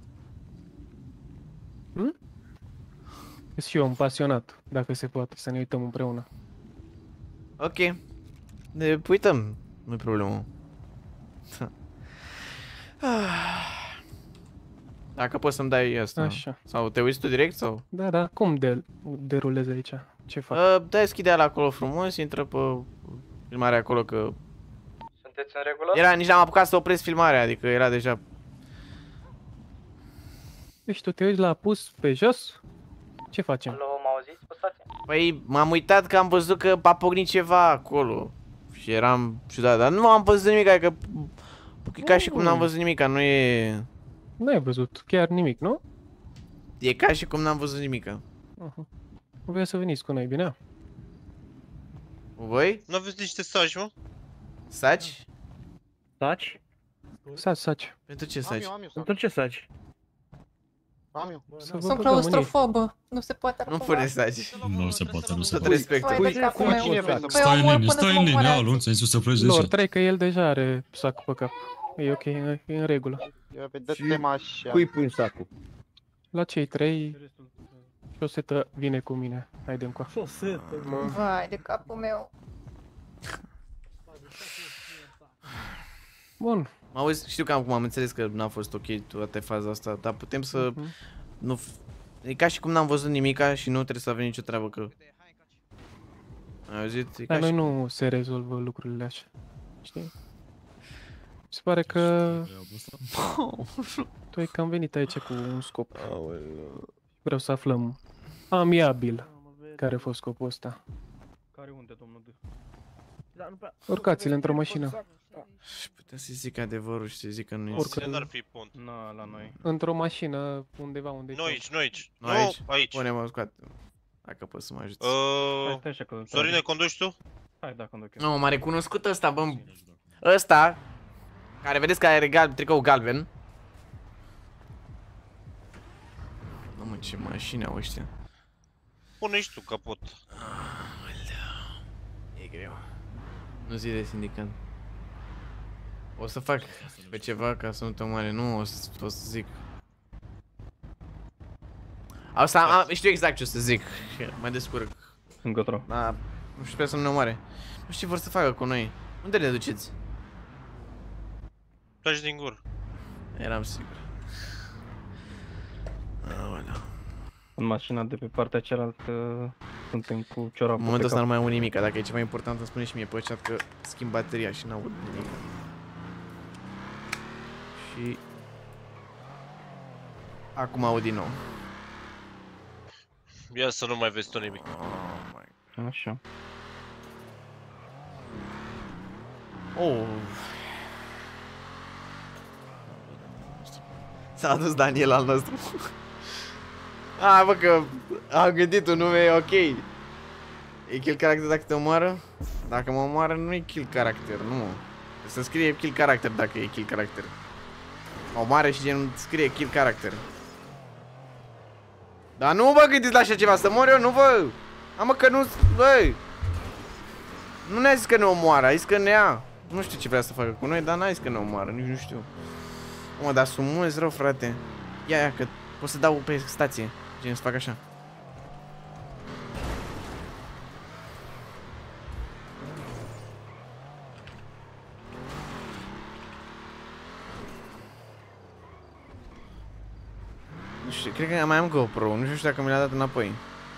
Sunt și eu un pasionat, dacă se poate, să ne uităm împreună. Ok. Ne uităm, nu-i problemă. Dacă poți să-mi dai asta. Așa. Sau te uiți tu direct sau? Da, da, cum derulezi aici? Ce faci? Deschide ala acolo frumos, intră pe filmarea acolo că... Sunteți în regulă? Nici n-am apucat să opresc filmarea, adică era deja... Deci tu te uiți la apus pe jos? Ce facem? Alo, mă auziți pe stație? Păi m-am uitat că am văzut că a pornit ceva acolo. Și eram ciudat, dar nu am văzut nimic, adică... E ca și cum n-am văzut nimic, nu e... Nu ai văzut chiar nimic, nu? E ca și cum n-am văzut nimic. Vreau să veniți cu noi, bine? Voi? Nu aveți niște saci, mă? Saci? Saci? Saci. Pentru ce saci? Pentru ce saci? Sunt claustrofobă, nu se poate Nu pune saci. Nu se poate, nu se Tot poate. respectul. Stai în linie, stai în linie, alu, nu ți-ai zis să pleci de Lor, ce? trei că el deja are sacul pe cap. E ok, e în regulă. Cui pui sacul? La cei trei, Șosetă vine cu mine. Haide încoa. Vai de capul meu. Bun. Știu că acum am înțeles că n-a fost ok toată faza asta, dar putem să... Nu... E ca și cum n-am văzut nimica și nu trebuie să avem nicio treabă că... Ai auzit? Dar noi nu se rezolvă lucrurile așa. Știi? Se pare că... Tu ai cam venit aici cu un scop. Vreau să aflăm amiabil care a fost scopul ăsta. Care unde, domnul D? Urcați-le într-o mașină. Și putem să zic adevărul și să zic că nu e... Oricum n-ar fi pont. Nu, la noi. Într-o mașină, undeva unde Nu aici, nu aici. Nu aici? Aici. Pune-mă, scoate. Dacă poți să mă ajuți. Sorine, conduci tu? Hai, da, conduc eu. Nu, m-a recunoscut ăsta, bă. Ăsta, care vedeți că are tricou galben, Mamă, ce mașini au ăștia. Pune și tu capot. E greu. Nu zi de sindicat. O să fac pe ceva ca să nu te omoare. Nu, o să zic. Asta, știu exact ce o să zic. Mă descurc. Încotro. Da, nu știu, sper să nu ne omoare. Nu știu ce vor să facă cu noi. Unde le duceți? Pleci din gură. Eram sigur. Aoleu. În mașina de pe partea cealaltă suntem cu ciorapul. În momentul ăsta nu mai am nimic. Dacă e ceva important, îmi spune și mie pe chat că schimb bateria și n-aud nimic. Și... acum aud din nou. Ia să nu mai vezi tu nimic. Așa. Oh. S-a adus Daniel al nostru. Bă, că am gândit un nume ok. E kill character dacă te omoară? Dacă mă omoară nu e kill character, nu. Se scrie kill character dacă e kill character. Mă omoară și gen scrie kill character. Dar nu vă gândiți la așa ceva, să mor eu, nu vă... Mă, că nu... Băi! Nu ne-a zis că ne omoară, a zis că ne ia. Nu știu ce vrea să facă cu noi, dar n-a zis că ne omoară, nici nu știu. Mă, dar sunt mulți rău, frate. Ia, că pot să dau pe stație. Gen să fac așa. Nu știu, cred că mai am GoPro, nu știu dacă mi l-a dat înapoi.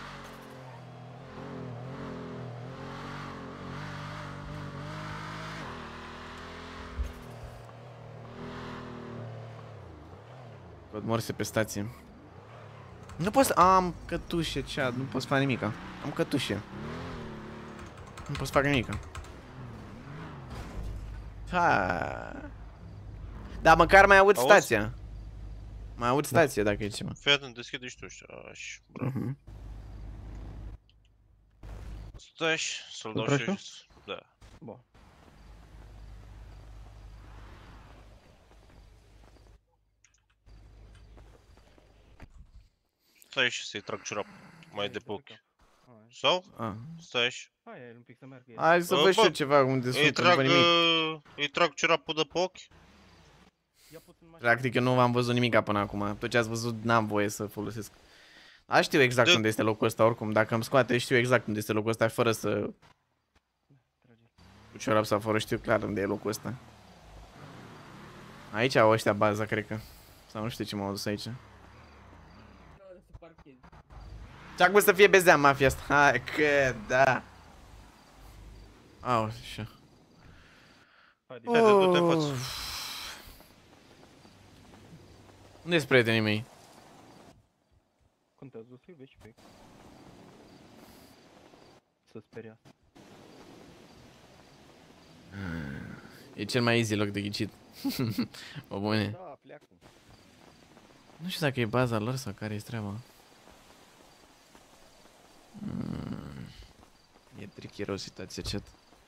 Cod morse pe stație. Nu pot să... am cătușe, cea, nu pot să fac nimica. Am cătușe. Nu pot să fac nimica. Dar măcar mai aud stația. Mai aud stația dacă e ceva. Fii atent, deschide și tu ăștia. Stai și să-l dau și eu. Da. Bun. Stai și să-i trag ciorap mai de pe ochi. Sau? Stai și... Hai, un pic să meargă. Hai să văd și eu ceva unde sunt, nu văd nimic. Îi trag ciorapul de pe ochi. Practic eu nu v-am văzut nimic până acum. Tot ce ați văzut n-am voie să folosesc. A, știu exact unde este locul ăsta oricum. Dacă îmi scoate știu exact unde este locul ăsta fără să... Cu ciorap sau fără știu clar unde e locul ăsta. Aici au ăștia baza, cred că. Sau nu știu ce m-au dus aici. Ce acum să fie bezea mafia asta. Hai că da. Au, așa. Haide, du-te în față. Unde-s prietenii mei? Contează să-i vezi pe ei. Să speria. E cel mai easy loc de ghicit. O bune. Da, pleacă. Nu știu dacă e baza lor sau care e treaba. E tricky rău situația, chat.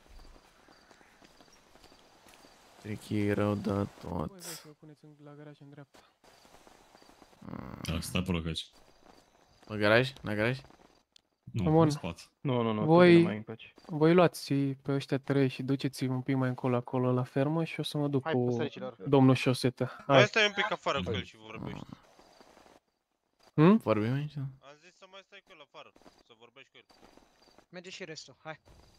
Tricky rău de tot. Voi să vă puneți la garaj în dreapta. Da, stai pe loc aici. La garaj? La garaj? Nu, în spate. Nu, voi luați pe ăștia trei și duceți un pic mai încolo acolo la fermă și o să mă duc cu domnul Șosetă. Hai, stai un pic afară cu el și vorbești. Vorbim aici? Am zis să mai stai cu el afară, să vorbești cu el. Merge și restul, hai.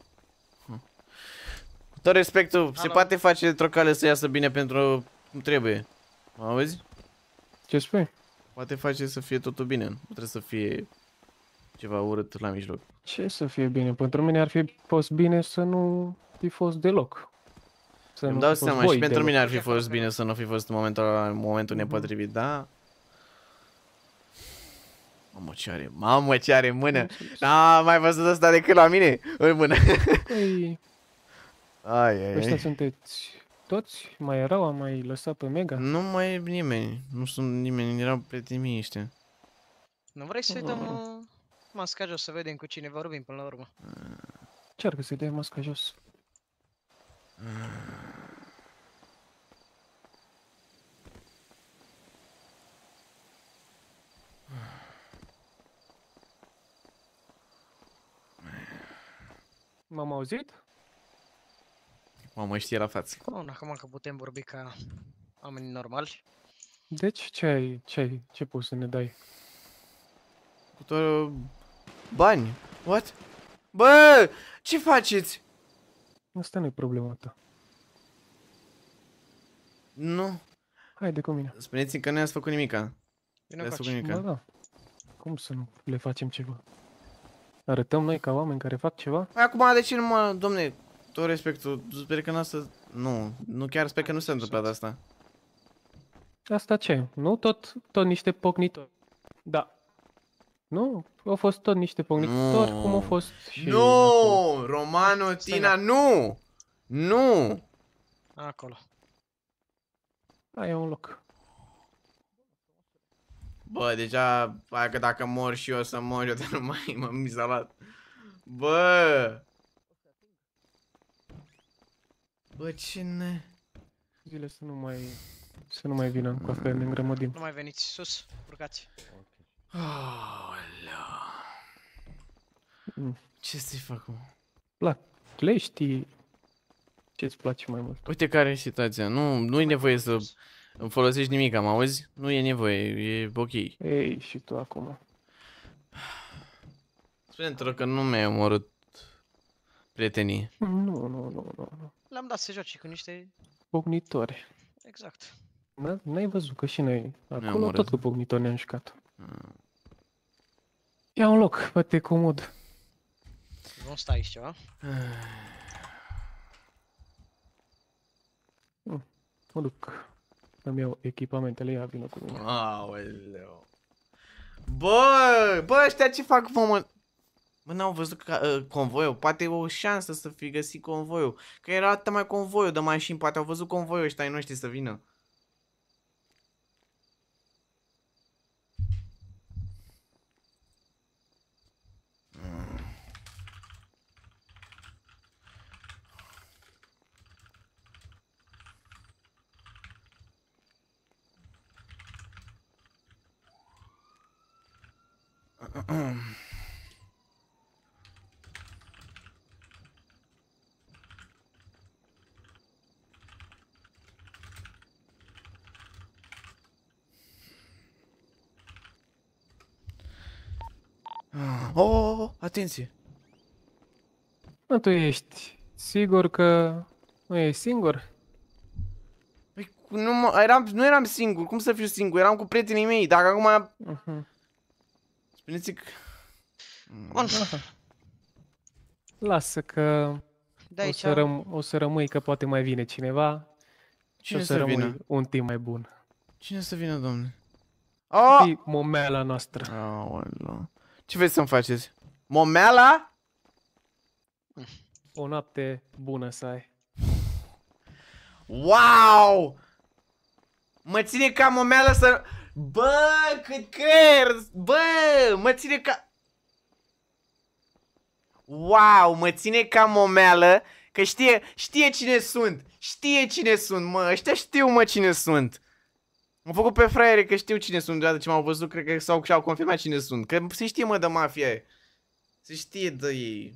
Cu tot respectul, se poate face într-o cale să iasă bine pentru cum trebuie. Mă auzi? Ce spui? Poate face să fie totul bine, nu trebuie să fie ceva urât la mijloc. Ce să fie bine? Pentru mine ar fi fost bine să nu fi fost deloc. Îmi dau seama, și pentru mine ar fi fost bine să nu fi fost în momentul nepotrivit, da? Mamă, ce are în mână! N-am mai văzut asta decât la mine, în mână. Ăștia sunteți toți? Mai erau? Am mai lăsat pe Mega? Nu mai e nimeni, nu sunt nimeni, erau prietenii ăștia. Nu vrei să uităm masca jos să vedem cu cine vorbim până la urmă? Încearcă să-i dai masca jos. M-am auzit? Mamă, știe la față. Bun, acum că putem vorbi ca oameni normali. Deci ce poți să ne dai? Cu tot bani. What? Bă, ce faceți? Asta nu e problema ta. Nu. Haide cu mine. Spuneți-mi că nu i-ați făcut nimica. Bine Le-ați faci. făcut nimica. Ba da. Cum să nu le facem ceva? Arătăm noi ca oameni care fac ceva? Păi acum de ce nu mă, domne, tot respectul, sper că n-o să... Nu chiar sper că nu se întâmplă asta. Asta ce? Nu tot niște pocnitori. Da. Nu? Au fost tot niște pocnitori, cum au fost și Nu! acolo. Romano, Tina, nu! Nu! Acolo. Ai e un loc. Bă, deja, hai că dacă mor și eu o să mor eu, dar nu mai m-am izolat. Bă! Bă, cine? Zile să nu mai vină cu că ne îngrămădim. Nu mai veniți sus, urcați. Ce să-i fac, mă? La Clay știi ce-ți place mai mult. Uite care e situația, nu e nevoie să îmi folosești nimic, am auzi? Nu e nevoie, e ok. Ei, și tu acum. Spune-mi, te rog, că nu mi-ai omorât prietenii. Nu. Le-am dat să joci cu niște... Pocnitori. Exact. Da? N-ai văzut că și noi acolo omorât. tot cu pocnitori ne-am jucat. Ia un loc, bă-te comod. Nu stai aici ceva? Mă duc. Îmi iau echipamentele, ia vină cu mine. Aoleu. Bă, ăștia ce fac, mă? Bă, n-au văzut convoiul? Poate e o șansă să fi găsit convoiul. Că era atât mai convoiul de mașini, poate au văzut convoiul ăștia ai noștri să vină. Oh, atenție! Mă, tu ești sigur că nu ești singur? Păi, nu eram singur, cum să fiu singur? Eram cu prietenii mei, dacă acum... Spuneți că... Lasă că o să rămâi că poate mai vine cineva. Cine o să să rămâi vină? un timp mai bun. Cine să vină, domne? Fii momeala noastră. Aoleu. Ce vreți să-mi faceți? Momeala? O noapte bună să ai. Wow! Mă ține ca momeală să... Bă, cât creier! Bă, mă ține ca... Wow, mă ține ca momeală, că știe cine sunt. Știe cine sunt, mă. Ăștia știu, mă, cine sunt. M-au făcut pe fraiere că știu cine sunt. Deodată ce m-au văzut, cred că și-au confirmat cine sunt. Că se știe, mă, de mafia aia. Se știe de ei.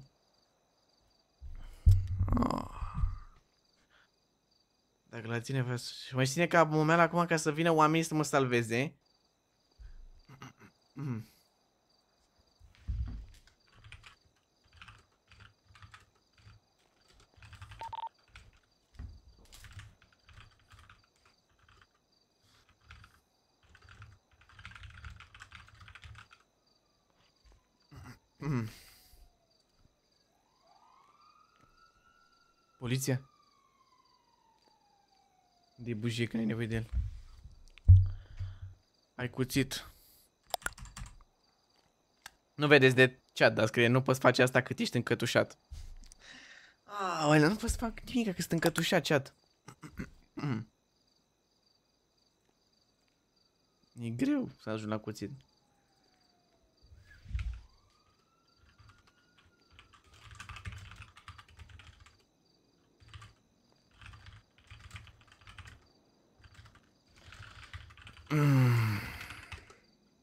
Dacă la tine vreau și mă ține ca momeală acum ca să vină oamenii să mă salveze. Poliția? De bujie că n-ai nevoie de el. Ai cuțit. Nu vedeți de chat, dar scrie, nu poți face asta cât ești încătușat. Aoleu, nu poți să fac nimic că sunt încătușat, chat. E greu să ajung la cuțit.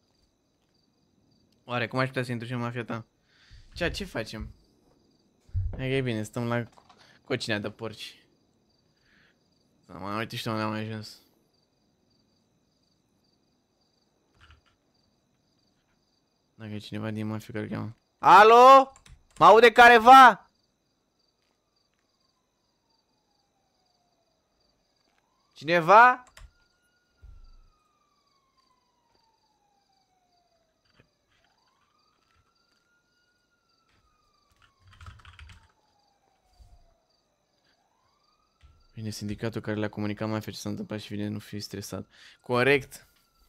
Oare cum aș putea să intru și în mafia ta? Ce facem? Hai că e bine, stăm la cocinea de porci. Uite și unde am ajuns. Dacă e cineva din mafie care cheamă. Alo? Mă aude careva? Cineva? Vine sindicatul care le-a comunicat mafia ce s-a întâmplat și vine nu fi stresat. Corect.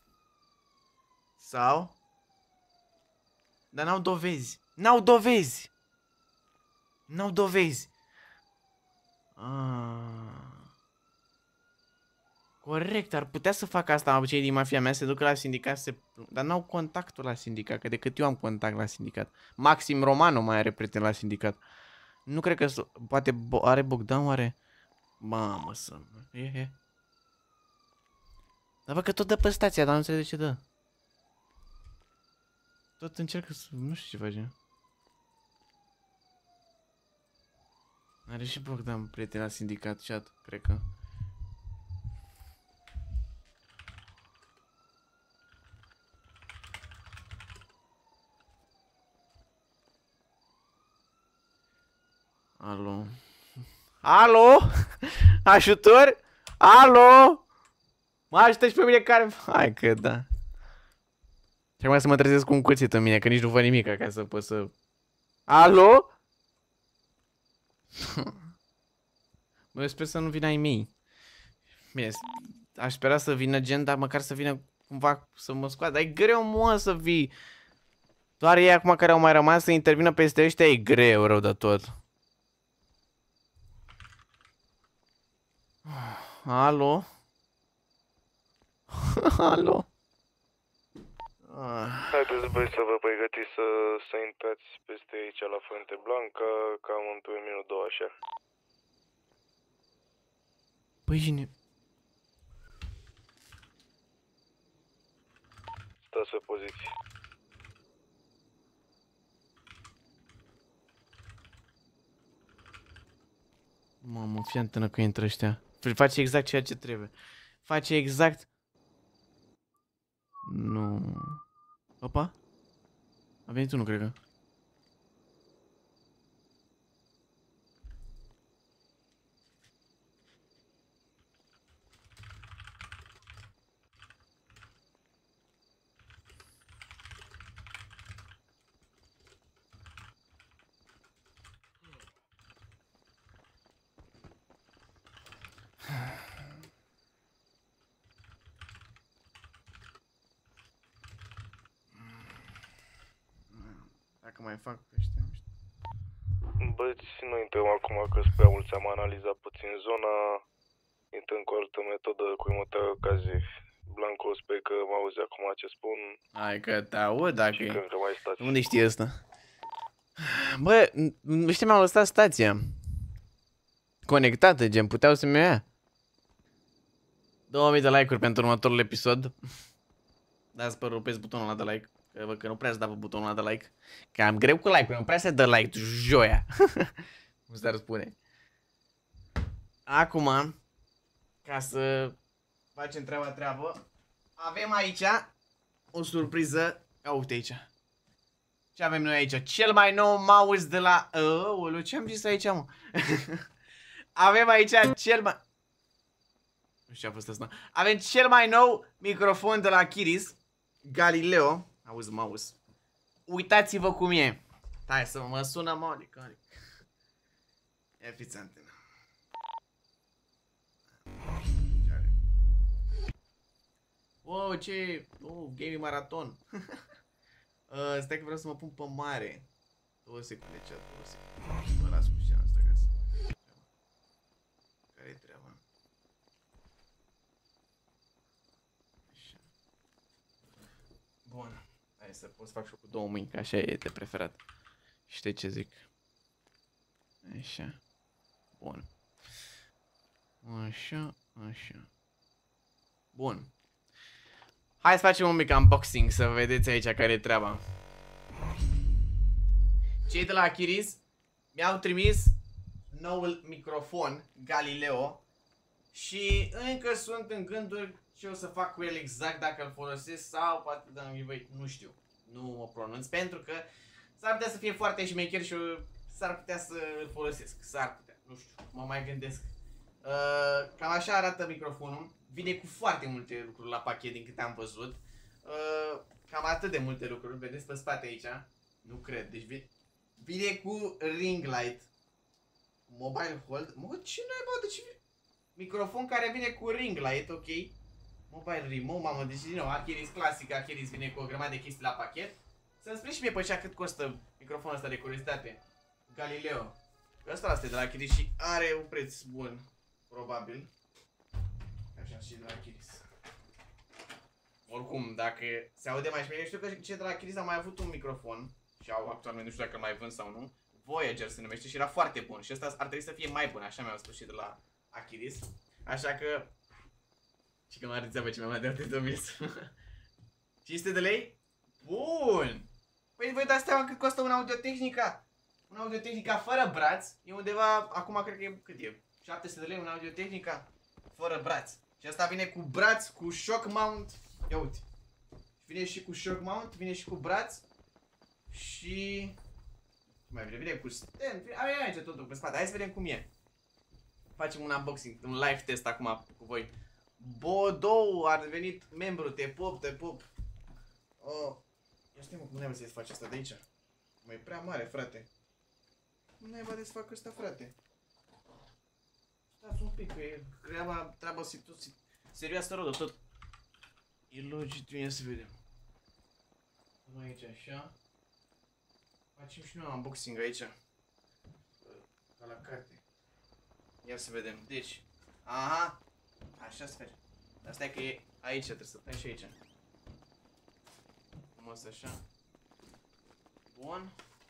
Sau? Dar n-au dovezi. N-au dovezi. N-au dovezi. Corect, ar putea să facă asta cei din mafia mea, se ducă la sindicat, dar n-au contactul la sindicat, că decât eu am contact la sindicat. Maxim Romano mai are prieten la sindicat. Nu cred că, poate are Bogdan, oare? Mamă să... Dar văd că tot dă pe stația, dar nu înțeleg de ce dă. Tot încercă să... nu știu ce face. Are și Bogdan prieten la sindicat, chat, cred că. Alo? Alo? Ajutor? Alo? Mă ajută și pe mine care... Hai că da. Și acum să mă trezesc cu un cuțit în mine, că nici nu văd nimic ca să pot să... Alo? Bă, eu sper să nu vină ai mei. Bine, aș spera să vină gen, dar măcar să vină cumva să mă scoată. Dar e greu, mă, să vii. Doar ei acum care au mai rămas să intervină peste ăștia e greu, rău de tot. Alo? Alo? Haideți voi să vă pregătiți să intrați peste aici la Fuente Blanca, cam într-un minut, două așa. Păi cine? Stați pe poziție. Mamă, fii antenă că intră ăștia. Face exact ceea ce trebuie. Face exact... Nu... Opa? A venit unul, cred că. Dacă mai fac pe ăștia, nu știu. Băieți, nu intrăm acum că sunt prea mulți, am analizat puțin zona. Intrăm cu altă metodă cu următoarea ocazie. Blanco, sper că mă auzi acum ce spun. Hai că te aud dacă e. Că mai stați. Unde știi asta? Bă, ăștia mi-au lăsat stația conectată, gen, puteau să-mi ia 2000 de like-uri pentru următorul episod. Dați pe rupeți butonul ăla de like. Că văd că nu prea se dă pe butonul ăla de like. Că am greu cu like-uri, nu prea se dă like, joia. Cum s-ar spune. Acum, ca să facem treabă, avem aici o surpriză. Ia uite aici. Ce avem noi aici? Cel mai nou mouse de la... Ăleu, ce am zis aici, mă? Avem aici cel mai... Nu știu ce a fost asta. Avem cel mai nou microfon de la Kiris, Galileo. Auzi, mouse. Uitați-vă cum e. Hai să mă sună Monic. Ia fiți antena. Wow, ce... gaming maraton. Stai că vreau să mă pun pe mare. 2 secunde, chat, 2 secunde. Mă las cu scena asta acasă. Care-i treaba? Așa. Bun. Hai să pot să fac și cu 2 mâini, că așa e de preferat. Știi ce zic? Așa. Bun. Așa, așa. Bun. Hai să facem un mic unboxing, să vedeți aici care e treaba. Cei de la Kiris mi-au trimis noul microfon Galileo și încă sunt în gânduri ce o să fac cu el exact, dacă îl folosesc sau poate dăm giveaway, nu știu. Nu mă pronunț pentru că s-ar putea să fie foarte șmecher și s-ar putea să îl folosesc. S-ar putea, nu știu, mă mai gândesc. Cam așa arată microfonul. Vine cu foarte multe lucruri la pachet din câte am văzut. Cam atât de multe lucruri, vedeți pe spate aici. Nu cred, deci vine cu ring light, mobile hold. Mă, ce naiba, de ce vine? Microfon care vine cu ring light, ok. Mobile remote, mamă, deci din nou, Acheris clasic, Acheris vine cu o grămadă de chestii la pachet. Să-mi spui și mie pe așa cât costă microfonul ăsta de curiozitate. Galileo. Ăsta este de la Acheris și are un preț bun, probabil. Așa, și de la Acheris. Oricum, dacă se aude mai șmecher, știu că cei de la Acheris au mai avut un microfon și au actualmente, nu știu dacă îl mai vând sau nu. Voyager se numește și era foarte bun și ăsta ar trebui să fie mai bun, așa mi-au spus și de la Acheris. Așa că... Și că m-a rețea pe cineva de atât 2000. 500 de lei? Bun! Păi voi dați seama cât costă un Audio-Technica? Un Audio-Technica fără braț e undeva, acum cred că e, cât e? 700 de lei un Audio-Technica fără braț. Și asta vine cu braț, cu shock mount. Ia uite. Vine și cu shock mount, vine și cu braț. Și... mai vine cu stand. Avem aici totul pe spate. Hai să vedem cum e. Facem un unboxing, un live test acum cu voi. Bodou a devenit membru, te pup, te pup. Oh. Ia stai mă, cum n-ai să faci asta de aici? Mai e prea mare, frate. Cum n-ai să fac asta, frate? Stați un pic, că e treaba serioasă rău de tot. E logic, ia să vedem. Până aici, așa. Facem și noi un unboxing aici. Ca la carte. Ia să vedem. Deci, aha. Așa se face. Dar stai că e aici, trebuie să punem și aici. Frumos așa. Bun.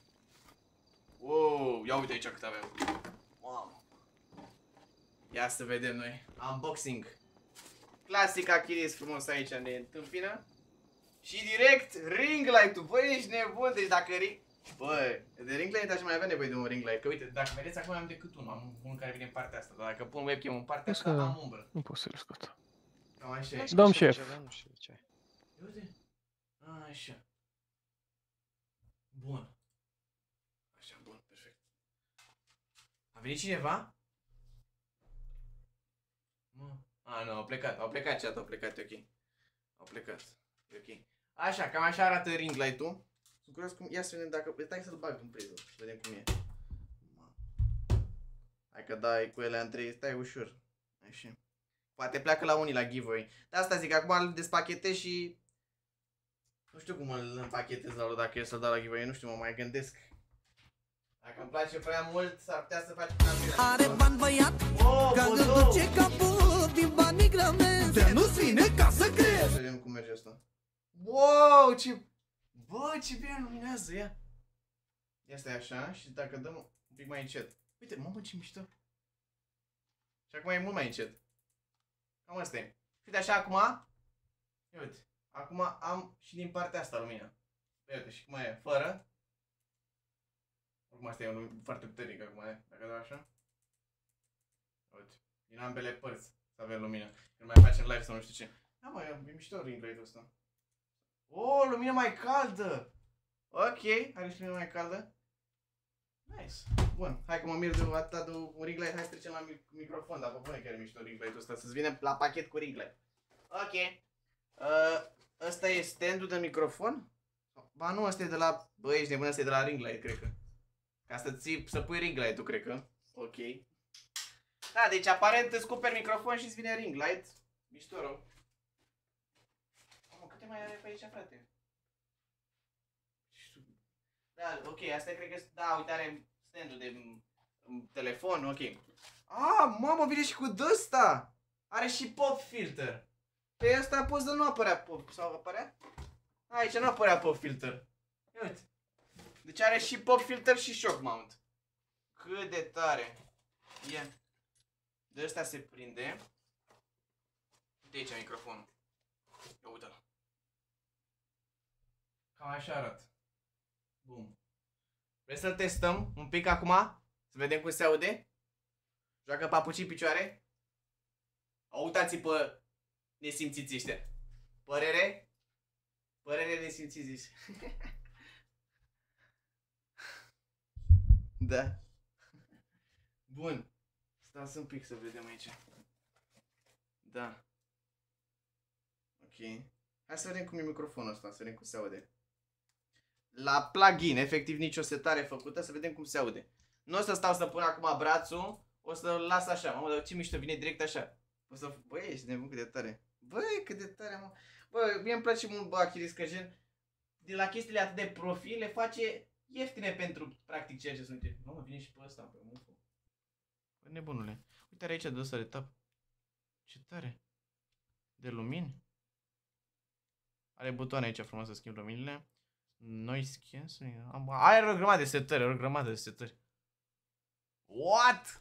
Wow, ia uite aici cât avem. Wow. Ia să vedem noi. Unboxing. Clasic Acheris frumos aici ne întâmpină. Și direct ring light-ul. Băi, ești nebun, deci dacă ring... Băi, de ring light aș mai avea nevoie de un ring light. Că uite, dacă vedeți acum am decât unul. Am unul care vine în partea asta. Dar dacă pun webcam în partea asta, am umbră. Nu pot să-l scot. Cam așa e. Domn șef. Uite. Așa. Bun. Așa, bun, perfect. A venit cineva? A, nu, au plecat chat, au plecat, e ok. Au plecat, e ok. Așa, cam așa arată ring light-ul. Sunt curios cum, ia să vedem dacă, stai să-l bag în priză, să vedem cum e. Hai că dai cu ele în 3, stai ușor. Așa. Poate pleacă la unii la giveaway. De asta zic, acum îl despachetez și... Nu știu cum îl împachetez la dacă e să-l dau la giveaway, nu știu, mă mai gândesc. Dacă îmi place prea mult, s-ar putea să faci un apel. Are bani băiat, că îl duce capul din banii grămezi. De nu-ți vine ca să crezi. Să vedem cum merge asta. Wow, ce... Bă, ce bine luminează, ia. Ia stai așa și dacă dăm un pic mai încet. Uite, mamă, ce mișto. Și acum e mult mai încet. Cam asta e. Uite așa acum. Ia uite. Acum am și din partea asta lumina. Ia uite și cum e, fără. Acum asta e foarte puternic acum, dacă dau așa. Uite, din ambele părți să avem lumină. Când mai facem live sau nu știu ce. Da, mă, e mișto ring light-ul ăsta. Oh, lumină mai caldă! Ok, are și lumină mai caldă. Nice. Bun, hai că mă mir de atâta de un ring light, hai să trecem la microfon, dar vă pune chiar mișto ring light-ul ăsta, să-ți vină la pachet cu ring light. Ok. Ăsta e stand-ul de microfon? Ba nu, ăsta e de la... Bă, ești nebun, ăsta e de la ring light, cred că. Ca să pui ring light-ul, cred că. Ok. Da, deci aparent îți cumperi microfon și îți vine ring light. Mișto rău. Mamă, câte mai are pe aici, frate? Da, ok, asta cred că... Da, uite, are stand-ul de telefon, ok. Ah, mamă, vine și cu d-ăsta! Are și pop filter. Pe ăsta poți să nu apărea pop, sau apărea? Aici nu apărea pop filter. Ia uite. Deci are și pop filter și shock mount. Cât de tare. Ia. De ăsta se prinde. De aici microfonul. Ia uite-l. Cam așa arată. Bum. Vreți să-l testăm un pic acum? Să vedem cum se aude? Joacă papucii picioare? Uitați pe nesimțiți ăștia. Părere? Părere nesimțiți. Da. Bun. Stați un pic să vedem aici. Da. Ok. Hai să vedem cum e microfonul ăsta, să vedem cum se aude. La plugin, efectiv nicio setare făcută, să vedem cum se aude. Nu o să stau să pun acum brațul, o să-l las așa. Mamă, dar ce mișto, vine direct așa. O să... Băi, ești nebun, cât de tare. Băi, cât de tare, mă. Băi, mie îmi place mult, bă, Achiris, că gen, de la chestiile atât de profil, le face ieftine pentru, practic, ceea ce sunt. Mamă, vine și pe ăsta, pe mufă. Bă, nebunule. Uite, are aici de ăsta de tap. Ce tare. De lumini. Are butoane aici frumos să schimb luminile. Noise cancelling. Are o grămadă de setări, o grămadă de setări. What?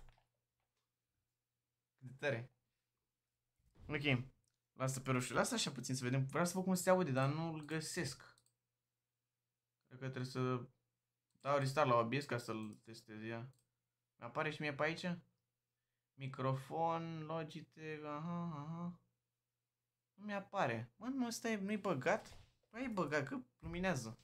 De tare. Ok. Lasă pe roșu. Lasă așa puțin să vedem. Vreau să văd cum se aude, dar nu-l găsesc. Cred că trebuie să dau restart la OBS ca să-l testez. Ia. Mi-apare și mie pe aici? Microfon, Logitech, aha. Nu mi-apare. Mă, nu, ăsta nu-i băgat? Bă, e băgat, că luminează.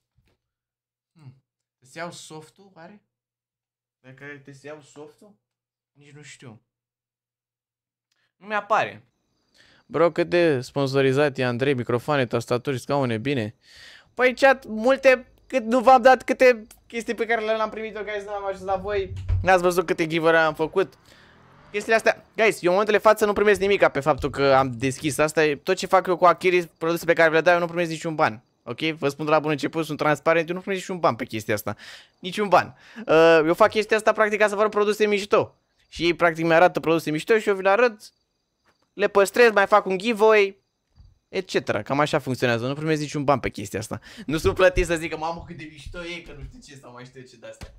Să iau softul, oare? Dacă trebuie să iau softul? Nici nu știu. Nu mi-apare. Bro, cât de sponsorizat e Andrei, microfoane, tastaturi, scaune, bine. Păi chat, multe, cât nu v-am dat câte chestii pe care le-am primit-o, guys, nu am ajuns la voi. N-ați văzut câte giveaway am făcut. Chestiile astea, guys, eu în momentul de față nu primesc nimica pe faptul că am deschis asta. Tot ce fac eu cu Achiris, produse pe care le dau, eu nu primesc niciun ban. Ok? Vă spun de la bun început, sunt transparent, eu nu primesc niciun ban pe chestia asta. Niciun ban. Eu fac chestia asta practic ca să văd produse mișto. Și ei practic mi-arată produse mișto și eu vi le arăt, le păstrez, mai fac un giveaway, etc. Cam așa funcționează, nu primesc niciun ban pe chestia asta. Nu sunt plătit să zic că mamă cât de mișto e, că nu știu ce sau mai știu ce de-astea.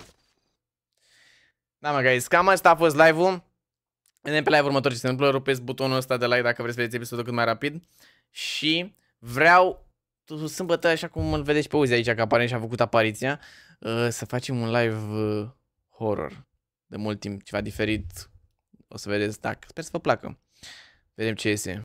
Da, mă, guys, cam asta a fost live-ul. Vedem pe live următor ce se întâmplă. Rupeți butonul ăsta de like dacă vreți să vedeți episodul cât mai rapid. Și vreau, sâmbătă, așa cum îl vedeți pe Uzi aici, că aparent și-a făcut apariția, să facem un live horror. De mult timp, ceva diferit. O să vedeți, dacă sper să vă placă. Vedem ce iese.